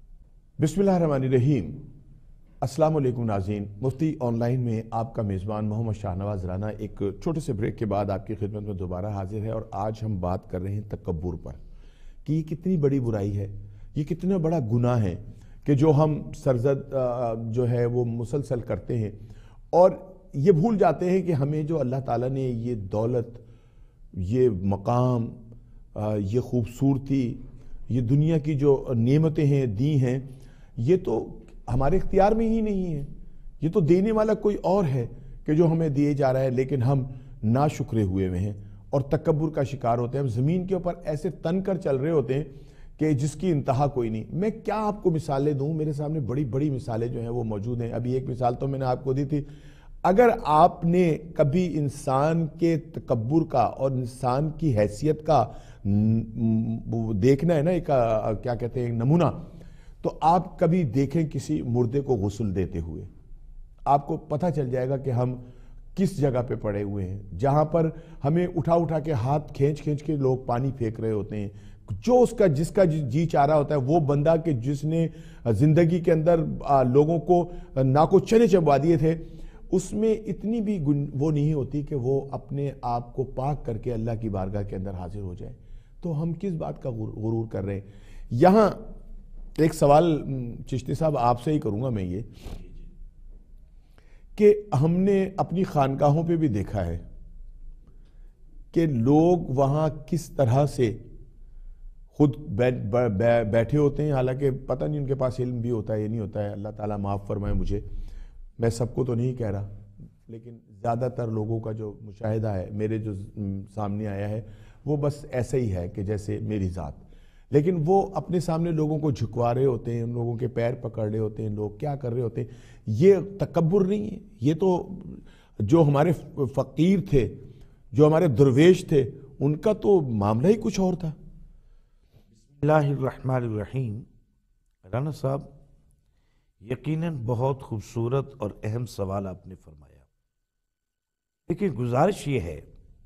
بسم اللہ الرحمن الرحیم. السلام علیکم ناظرین، مفتی آن لائن میں آپ کا میزبان محمد شاہ نواز رانا ایک چھوٹے سے بریک کے بعد آپ کی خدمت میں دوبارہ حاضر ہے، اور آج ہم بات کر رہے ہیں تکبر پر کہ یہ کتنی بڑی برائی ہے، یہ کتنا بڑا گناہ ہے کہ جو ہم سرزد جو ہے وہ مسلسل کرتے ہیں اور یہ بھول جاتے ہیں کہ ہمیں جو اللہ تعالیٰ نے یہ دولت، یہ مقام، یہ خوبصورتی، یہ دنیا کی جو نعمتیں ہیں دی ہیں، یہ تو ہمارے اختیار میں ہی نہیں ہے، یہ تو دینے والا کوئی اور ہے کہ جو ہمیں دیے جا رہا ہے، لیکن ہم ناشکرے ہوئے ہوئے ہیں اور تکبر کا شکار ہوتے ہیں. ہم زمین کے اوپر ایسے تن کر چل رہے ہوتے ہیں کہ جس کی انتہا کوئی نہیں. میں کیا آپ کو مثالیں دوں، میرے سامنے بڑی بڑی مثالیں جو ہیں وہ موجود ہیں. ابھی ایک مثال تو میں نے آپ کو دی تھی. اگر آپ نے کبھی انسان کے تکبر کا اور انسان کی حیثیت کا دیکھنا ہے نا، ایک کیا کہتے ہیں نمونہ، تو آپ کبھی دیکھیں کسی مردے کو غسل دیتے ہوئے، آپ کو پتہ چل جائے گا کہ ہم کس جگہ پہ پڑے ہوئے ہیں، جہاں پر ہمیں اٹھا اٹھا کے ہاتھ کھینچ کھینچ کے لوگ پانی پھینک رہے ہوتے ہیں. جو اس کا جس کا جی چاہ رہا ہوتا ہے، وہ بندہ کہ جس نے زندگی کے اندر لوگوں کو ناکو چنے چبوا دیے تھے، اس میں اتنی بھی وہ نہیں ہوتی کہ وہ اپنے آپ کو پاک کر کے اللہ کی بارگاہ کے اندر حاضر ہو جائے. تو ہم کس بات کا غرور کر رہے ہیں؟ یہاں ایک سوال چشتی صاحب آپ سے ہی کروں گا میں، یہ کہ ہم نے اپنی خانقاہوں پہ بھی دیکھا ہے کہ لوگ وہاں کس طرح سے خود بیٹھے ہوتے ہیں، حالانکہ پتہ نہیں ان کے پاس علم بھی ہوتا ہے یا نہیں ہوتا ہے، اللہ تعالیٰ معاف فرمائے مجھے، میں سب کو تو نہیں کہہ رہا، لیکن زیادہ تر لوگوں کا جو مشاہدہ ہے میرے جو سامنے آیا ہے وہ بس ایسا ہی ہے کہ جیسے میری ذات، لیکن وہ اپنے سامنے لوگوں کو جھکوا رہے ہوتے ہیں، لوگوں کے پیر پکڑ رہے ہوتے ہیں، لوگ کیا کر رہے ہوتے ہیں. یہ تکبر نہیں ہے، یہ تو جو ہمارے فقیر تھے، جو ہمارے درویش تھے، ان کا تو معاملہ ہی کچھ اور تھا. بسم اللہ الرحمن الرحیم. رانا صاحب یقیناً بہت خوبصورت اور اہم سوال آپ نے فرمایا. لیکن گزارش یہ ہے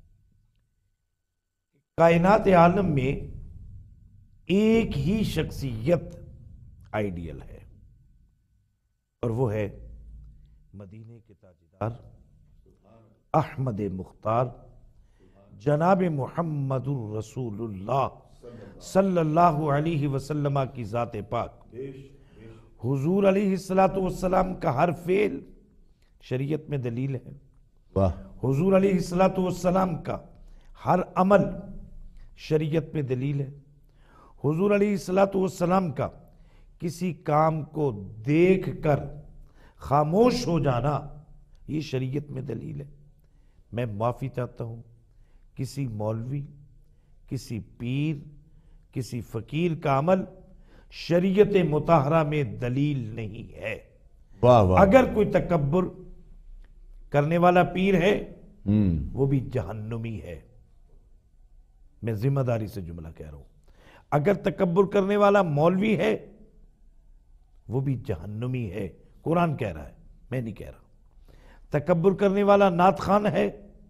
کائنات عالم میں ایک ہی شخصیت آئیڈیل ہے اور وہ ہے مدینے کے تاجدار احمد مختار جناب محمد الرسول اللہ صلی اللہ علیہ وسلم کی ذات پاک. حضور علیہ السلام کا ہر فعل شریعت میں دلیل ہے. حضور علیہ السلام کا ہر عمل شریعت میں دلیل ہے. حضور علیہ السلام کا کسی کام کو دیکھ کر خاموش ہو جانا یہ شریعت میں دلیل ہے. میں معافی چاہتا ہوں، کسی مولوی، کسی پیر، کسی فقیر کا عمل شریعت مطہرہ میں دلیل نہیں ہے. واہ واہ. اگر کوئی تکبر کرنے والا پیر ہے وہ بھی جہنمی ہے. میں ذمہ داری سے جملہ کہہ رہا ہوں. اگر تکبر کرنے والا مولوی ہے وہ بھی جہنمی ہے. قرآن کہہ رہا ہے، میں نہیں کہہ رہا. تکبر کرنے والا نعت خوان ہے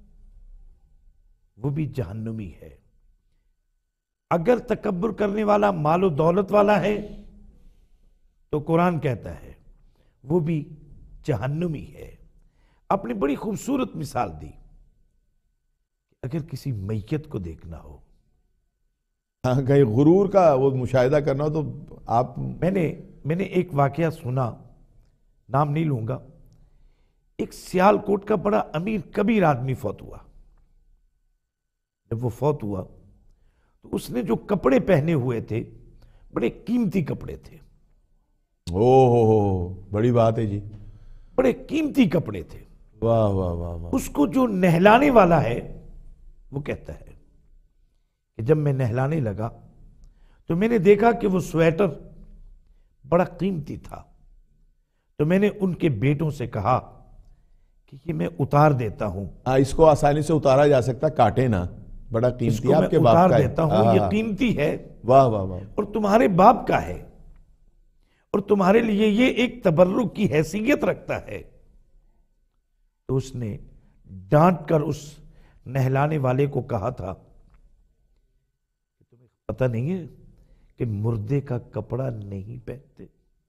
وہ بھی جہنمی ہے. اگر تکبر کرنے والا مال و دولت والا ہے تو قرآن کہتا ہے وہ بھی جہنمی ہے. اپنی بڑی خوبصورت مثال دی. اگر کسی میت کو دیکھنا ہو، ہاں کہیں غرور کا وہ مشاہدہ کرنا ہو تو آپ، میں نے میں نے ایک واقعہ سنا، نام نہیں لوں گا، ایک سیال کوٹ کا بڑا امیر کبیر آدمی فوت ہوا۔ جب وہ فوت ہوا تو اس نے جو کپڑے پہنے ہوئے تھے بڑے قیمتی کپڑے تھے، او ہو ہو بڑی بات ہے جی، بڑے قیمتی کپڑے تھے۔ واہ واہ واہ واہ، اس کو جو نہلانے والا ہے وہ کہتا ہے کہ جب میں نہلانے لگا تو میں نے دیکھا کہ وہ سویٹر بڑا قیمتی تھا، تو میں نے ان کے بیٹوں سے کہا کہ یہ میں اتار دیتا ہوں، ہاں اس کو آسانی سے اتارا جا سکتا، کاٹے نا، بڑا اس قیمتی کو آپ میں کے باپ اتار کا ہے۔ دیتا ہوں، یہ ہاں، قیمتی ہے واہ واہ واہ، اور تمہارے باپ کا ہے اور تمہارے لیے یہ ایک تبرک کی حیثیت رکھتا ہے۔ تو اس نے ڈانٹ کر اس نہلانے والے کو کہا تھا کہ تمہیں پتہ نہیں ہے کہ مردے کا کپڑا نہیں پہنتے،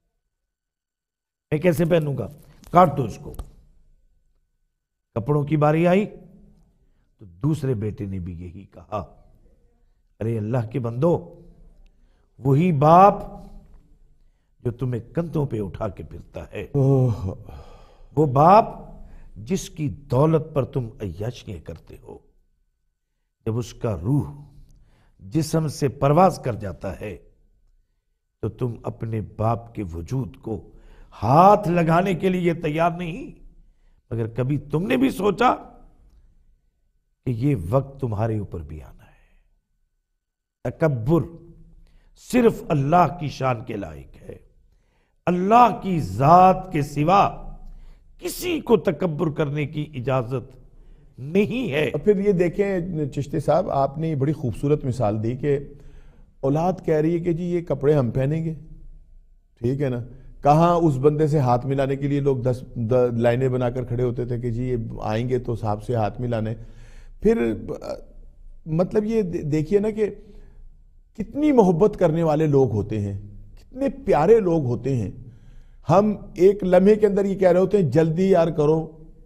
میں کیسے پہنوں گا، کاٹ دو اس کو۔ کپڑوں کی باری آئی تو دوسرے بیٹے نے بھی یہی کہا، ارے اللہ کے بندو، وہی باپ جو تمہیں کندھوں پہ اٹھا کے پھرتا ہے، اوہ، وہ باپ جس کی دولت پر تم عیاشیاں کرتے ہو، جب اس کا روح جسم سے پرواز کر جاتا ہے تو تم اپنے باپ کے وجود کو ہاتھ لگانے کے لیے تیار نہیں، مگر کبھی تم نے بھی سوچا کہ یہ وقت تمہارے اوپر بھی آنا ہے۔ تکبر صرف اللہ کی شان کے لائق ہے، اللہ کی ذات کے سوا کسی کو تکبر کرنے کی اجازت نہیں ہے۔ اور پھر یہ دیکھیں چشتی صاحب، آپ نے یہ بڑی خوبصورت مثال دی کہ اولاد کہہ رہی ہے کہ جی یہ کپڑے ہم پہنیں گے، ٹھیک ہے نا، کہاں اس بندے سے ہاتھ ملانے کے لیے لوگ دس لائنیں بنا کر کھڑے ہوتے تھے کہ جی یہ آئیں گے تو صاحب سے ہاتھ ملانے۔ پھر مطلب یہ دیکھیے نا کہ کتنی محبت کرنے والے لوگ ہوتے ہیں، کتنے پیارے لوگ ہوتے ہیں، ہم ایک لمحے کے اندر یہ کہہ رہے ہوتے ہیں جلدی یار کرو،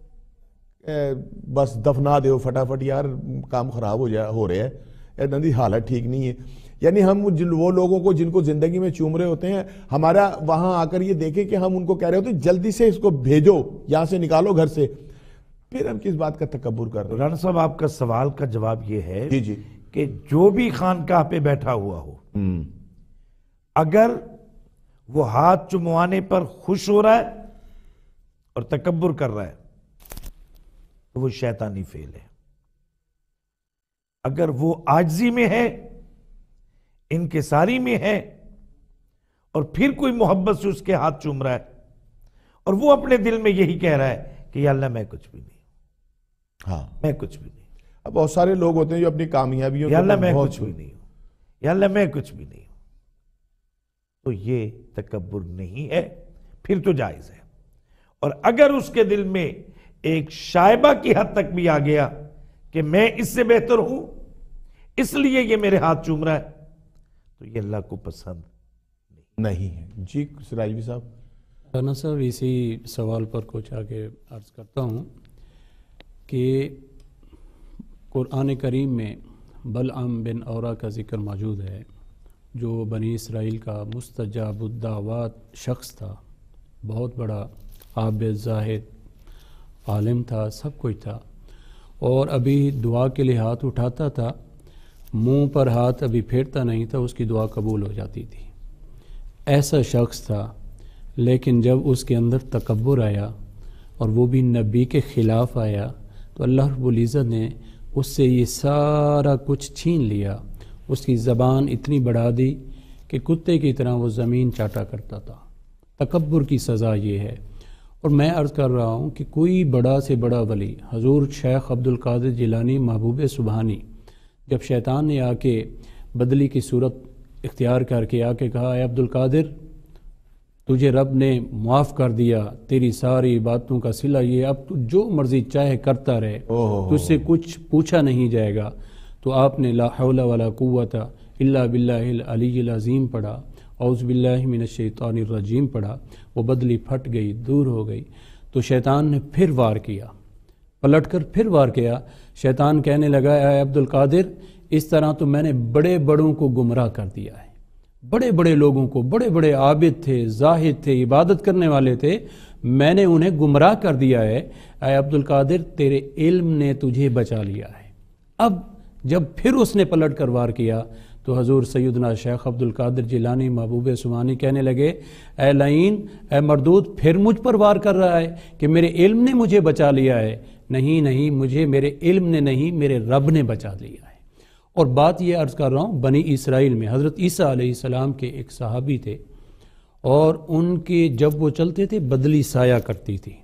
بس دفنا دو فٹافٹ یار، کام خراب ہو جائے ہو رہا ہے، اتنا حالت ٹھیک نہیں ہے۔ یعنی ہم جن وہ لوگوں کو جن کو زندگی میں چوم رہے ہوتے ہیں، ہمارا وہاں آ کر یہ دیکھیں کہ ہم ان کو کہہ رہے ہوتے ہیں جلدی سے اس کو بھیجو، یہاں سے نکالو گھر سے، پھر ہم کس بات کا تکبر کر رہے ہیں؟ رانا صاحب، آپ کا سوال کا جواب یہ ہے جی جی، کہ جو بھی خانقاہ پہ بیٹھا ہوا ہو، اگر وہ ہاتھ چموانے پر خوش ہو رہا ہے اور تکبر کر رہا ہے تو وہ شیطانی فعل ہے۔ اگر وہ عاجزی میں ہے، انکساری میں ہے، اور پھر کوئی محبت سے اس کے ہاتھ چوم رہا ہے اور وہ اپنے دل میں یہی کہہ رہا ہے کہ یا اللہ میں کچھ بھی نہیں، ہاں میں کچھ بھی نہیں، اب بہت سارے لوگ ہوتے ہیں جو اپنی کامیابیوں یا اللہ میں بہت کچھ بھی نہیں ہوں، یا اللہ میں کچھ بھی نہیں ہوں، تو یہ تکبر نہیں ہے، پھر تو جائز ہے۔ اور اگر اس کے دل میں ایک شائبہ کی حد تک بھی آ گیا کہ میں اس سے بہتر ہوں اس لیے یہ میرے ہاتھ چوم رہا ہے، تو یہ اللہ کو پسند نہیں ہے۔ جی سراج صاحب، رانا صاحب اسی سوال پر کچھ آگے عرض کرتا ہوں کہ قرآن کریم میں بلعام بن اورا کا ذکر موجود ہے، جو بنی اسرائیل کا مستجاب الدعوات شخص تھا، بہت بڑا عابد زاہد عالم تھا، سب کچھ تھا، اور ابھی دعا کے لیے ہاتھ اٹھاتا تھا، منہ پر ہاتھ ابھی پھیرتا نہیں تھا، اس کی دعا قبول ہو جاتی تھی، ایسا شخص تھا۔ لیکن جب اس کے اندر تکبر آیا اور وہ بھی نبی کے خلاف آیا تو اللہ رب العزت نے اس سے یہ سارا کچھ چھین لیا، اس کی زبان اتنی بڑھا دی کہ کتے کی طرح وہ زمین چاٹا کرتا تھا۔ تکبر کی سزا یہ ہے۔ اور میں عرض کر رہا ہوں کہ کوئی بڑا سے بڑا ولی، حضور شیخ عبد القادر جیلانی محبوب سبحانی، جب شیطان نے آ کے بدلی کی صورت اختیار کر کے آ کے کہا، اے عبد القادر تجھے رب نے معاف کر دیا، تیری ساری باتوں کا صلہ یہ، اب تو جو مرضی چاہے کرتا رہے، تجھ سے کچھ پوچھا نہیں جائے گا، تو آپ نے لا حول ولا قوت الا باللہ العلی العظیم پڑھا، اعوذ باللہ من الشیطان الرجیم پڑھا، وہ بدلی پھٹ گئی، دور ہو گئی۔ تو شیطان نے پھر وار کیا، پلٹ کر پھر وار کیا، شیطان کہنے لگا اے عبد القادر اس طرح تو میں نے بڑے بڑوں کو گمراہ کر دیا ہے، بڑے بڑے لوگوں کو، بڑے بڑے عابد تھے، زاہد تھے، عبادت کرنے والے تھے، میں نے انہیں گمراہ کر دیا ہے۔ اے عبد القادر تیرے علم نے تجھے بچا لیا ہے۔ اب جب پھر اس نے پلٹ کر وار کیا تو حضور سیدنا شیخ عبد القادر جیلانی محبوب سبحانی کہنے لگے اے لعین، اے مردود، پھر مجھ پر وار کر رہا ہے کہ میرے علم نے مجھے بچا لیا ہے۔ نہیں نہیں، مجھے میرے علم نے نہیں، میرے رب نے بچا لیا ہے۔ اور بات یہ عرض کر رہا ہوں، بنی اسرائیل میں حضرت عیسیٰ علیہ السلام کے ایک صحابی تھے، اور ان کے جب وہ چلتے تھے بدلی سایہ کرتی تھی۔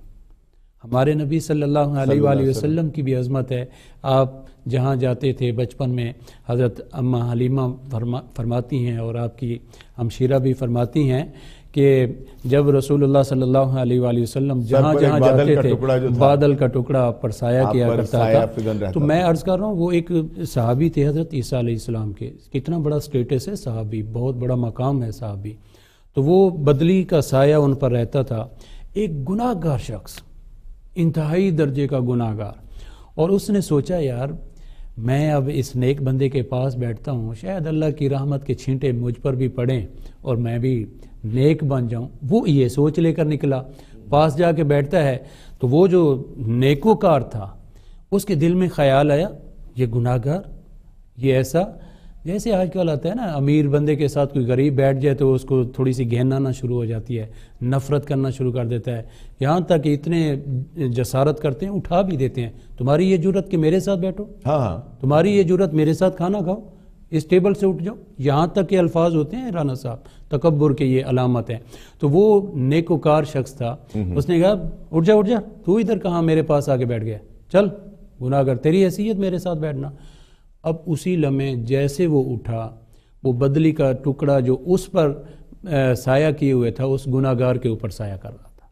ہمارے نبی صلی اللہ علیہ وآلہ وسلم کی بھی عظمت ہے، آپ جہاں جاتے تھے بچپن میں، حضرت اماں حلیمہ فرما فرماتی ہیں اور آپ کی ہمشیرہ بھی فرماتی ہیں کہ جب رسول اللہ صلی اللہ علیہ وآلہ وسلم جہاں جہاں جاتے تھے بادل کا ٹکڑا پر سایہ کیا کرتا تھا۔ تو میں عرض کر رہا ہوں وہ ایک صحابی تھے حضرت عیسیٰ علیہ السلام کے، کتنا بڑا سٹیٹس ہے صحابی، بہت بڑا مقام ہے صحابی۔ تو وہ بدلی کا سایہ ان پر رہتا تھا۔ ایک گناہ گار شخص، انتہائی درجے کا گناہ گار، اور اس نے سوچا یار میں اب اس نیک بندے کے پاس بیٹھتا ہوں، شاید اللہ کی رحمت کے چھینٹے مجھ پر بھی پڑیں اور میں بھی نیک بن جاؤں۔ وہ یہ سوچ لے کر نکلا، پاس جا کے بیٹھتا ہے تو وہ جو نیکوکار تھا اس کے دل میں خیال آیا یہ گناہ گار، یہ ایسا جیسے آج کل آتا ہے نا، امیر بندے کے ساتھ کوئی غریب بیٹھ جائے تو اس کو تھوڑی سی گھین آنا شروع ہو جاتی ہے، نفرت کرنا شروع کر دیتا ہے، یہاں تک کہ اتنے جسارت کرتے ہیں اٹھا بھی دیتے ہیں، تمہاری یہ جرت کہ میرے ساتھ بیٹھو، ہاں ہاں تمہاری یہ جرت میرے ساتھ کھانا کھاؤ، اس ٹیبل سے اٹھ جاؤ، یہاں تک کہ الفاظ ہوتے ہیں رانا صاحب، تکبر کے یہ علامت ہے۔ تو وہ نیکوکار شخص تھا، اس نے کہا اٹھ جا اٹھ جا، تو ادھر کہاں میرے پاس آگے بیٹھ گیا، چل گناہ گر، تیری حیثیت میرے ساتھ بیٹھنا۔ اب اسی لمحے جیسے وہ اٹھا، وہ بدلی کا ٹکڑا جو اس پر سایہ کیے ہوئے تھا اس گناہ گار کے اوپر سایہ کر رہا تھا۔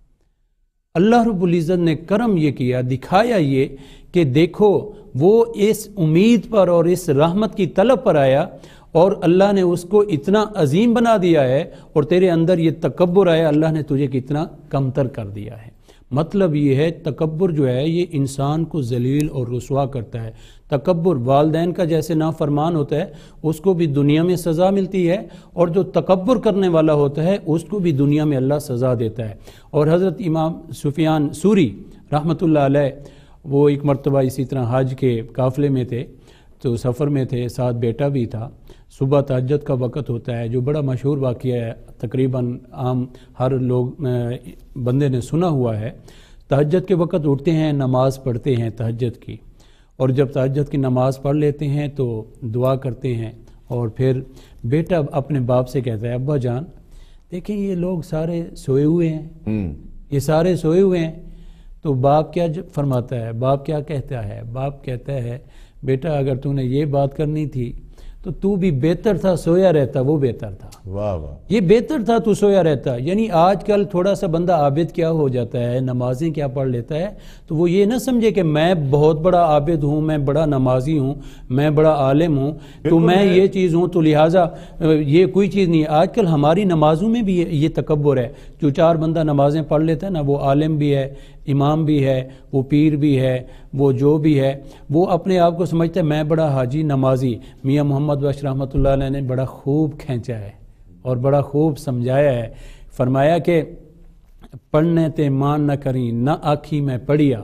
اللہ رب العزت نے کرم یہ کیا، دکھایا یہ کہ دیکھو وہ اس امید پر اور اس رحمت کی طلب پر آیا اور اللہ نے اس کو اتنا عظیم بنا دیا ہے، اور تیرے اندر یہ تکبر آیا، اللہ نے تجھے کتنا کمتر کر دیا ہے۔ مطلب یہ ہے تکبر جو ہے یہ انسان کو ذلیل اور رسوا کرتا ہے۔ تکبر والدین کا جیسے نافرمان ہوتا ہے اس کو بھی دنیا میں سزا ملتی ہے، اور جو تکبر کرنے والا ہوتا ہے اس کو بھی دنیا میں اللہ سزا دیتا ہے۔ اور حضرت امام سفیان ثوری رحمۃ اللہ علیہ وہ ایک مرتبہ اسی طرح حج کے قافلے میں تھے، تو سفر میں تھے، ساتھ بیٹا بھی تھا۔ صبح تہجد کا وقت ہوتا ہے جو بڑا مشہور واقعہ ہے، تقریباً عام ہر لوگ بندے نے سنا ہوا ہے۔ تہجد کے وقت اٹھتے ہیں، نماز پڑھتے ہیں تہجد کی، اور جب تہجد کی نماز پڑھ لیتے ہیں تو دعا کرتے ہیں، اور پھر بیٹا اپنے باپ سے کہتا ہے ابا جان دیکھیں یہ لوگ سارے سوئے ہوئے ہیں، یہ سارے سوئے ہوئے ہیں۔ تو باپ کیا فرماتا ہے، باپ کیا کہتا ہے، باپ کہتا ہے بیٹا اگر تو نے یہ بات کرنی تھی تو تو بھی بہتر تھا سویا رہتا، وہ بہتر تھا، واہ واہ، یہ بہتر تھا تو سویا رہتا۔ یعنی آج کل تھوڑا سا بندہ عابد کیا ہو جاتا ہے، نمازیں کیا پڑھ لیتا ہے، تو وہ یہ نہ سمجھے کہ میں بہت بڑا عابد ہوں، میں بڑا نمازی ہوں، میں بڑا عالم ہوں، تو میں یہ چیز ہوں، تو لہٰذا یہ کوئی چیز نہیں ہے۔ آج کل ہماری نمازوں میں بھی یہ تکبر ہے، جو چار بندہ نمازیں پڑھ لیتا ہے نا، وہ عالم بھی ہے، امام بھی ہے، وہ پیر بھی ہے، وہ جو بھی ہے، وہ اپنے آپ کو سمجھتا ہے میں بڑا حاجی نمازی۔ میاں محمد بخش رحمۃ اللہ علیہ نے بڑا خوب کھینچا ہے اور بڑا خوب سمجھایا ہے، فرمایا کہ پڑھنے تے مان نہ کریں نہ آکھی میں پڑھیا،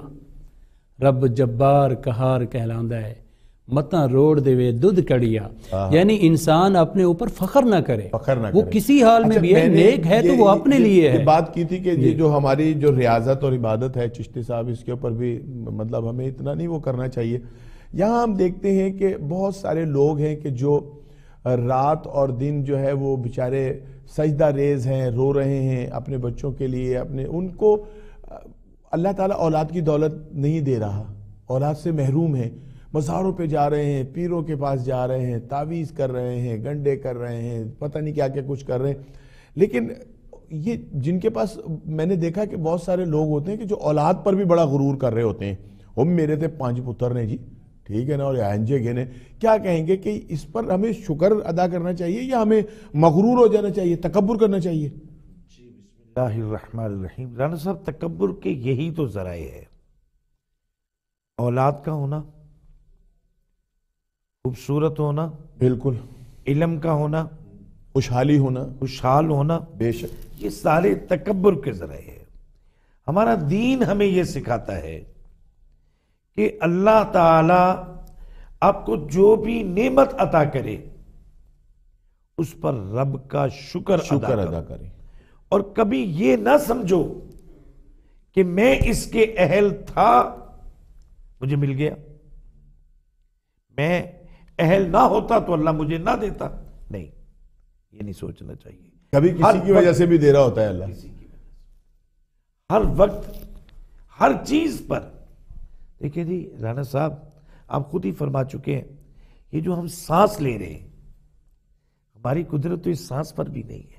رب جبار قہار کہلاندا ہے، متاں روڑ دے وے دودھ کڑیا۔ یعنی انسان اپنے اوپر فخر نہ کرے، فخر نہ وہ کرے، کسی حال میں بھی ہے، نیک ہے تو وہ اپنے لیے ہے۔ بات کی تھی کہ یہ جو ہماری جو ریاضت اور عبادت ہے چشتی صاحب، اس کے اوپر بھی مطلب ہمیں اتنا نہیں وہ کرنا چاہیے۔ یہاں ہم دیکھتے ہیں کہ بہت سارے لوگ ہیں کہ جو رات اور دن جو ہے وہ بیچارے سجدہ ریز ہیں، رو رہے ہیں اپنے بچوں کے لیے، اپنے ان کو اللہ تعالیٰ اولاد کی دولت نہیں دے رہا، اولاد سے محروم ہیں، مزاروں پہ جا رہے ہیں، پیروں کے پاس جا رہے ہیں، تعویذ کر رہے ہیں، گنڈے کر رہے ہیں، پتہ نہیں کیا کیا کچھ کر رہے ہیں۔ لیکن یہ جن کے پاس میں نے دیکھا کہ بہت سارے لوگ ہوتے ہیں کہ جو اولاد پر بھی بڑا غرور کر رہے ہوتے ہیں، ہم میرے تھے پانچ پتر نے جی، ٹھیک ہے نا، اور آنجے گے نے، کیا کہیں گے کہ اس پر ہمیں شکر ادا کرنا چاہیے یا ہمیں مغرور ہو جانا چاہیے، تکبر کرنا چاہیے؟ جی بسم اللہ الرحمن الرحیم۔ رانا صاحب تکبر کے یہی تو ذرائع ہے، اولاد کا ہونا، خوبصورت ہونا، بالکل، علم کا ہونا، خوشحالی ہونا، خوشحال ہونا، بے شک، یہ سارے تکبر کے ذرائع ہے۔ ہمارا دین ہمیں یہ سکھاتا ہے کہ اللہ تعالی آپ کو جو بھی نعمت عطا کرے اس پر رب کا شکر شکر ادا ادا کرو، کریں۔ اور کبھی یہ نہ سمجھو کہ میں اس کے اہل تھا مجھے مل گیا، میں اہل نہ ہوتا تو اللہ مجھے نہ دیتا، نہیں، یہ نہیں سوچنا چاہیے۔ کبھی ہر کسی کی وجہ وقت- سے بھی دے رہا ہوتا ہے اللہ۔ کسی کی وجہ سے، ہر وقت ہر چیز پر دیکھیں جی رانا صاحب آپ خود ہی فرما چکے ہیں، یہ جو ہم سانس لے رہے ہیں ہماری قدرت تو اس سانس پر بھی نہیں ہے۔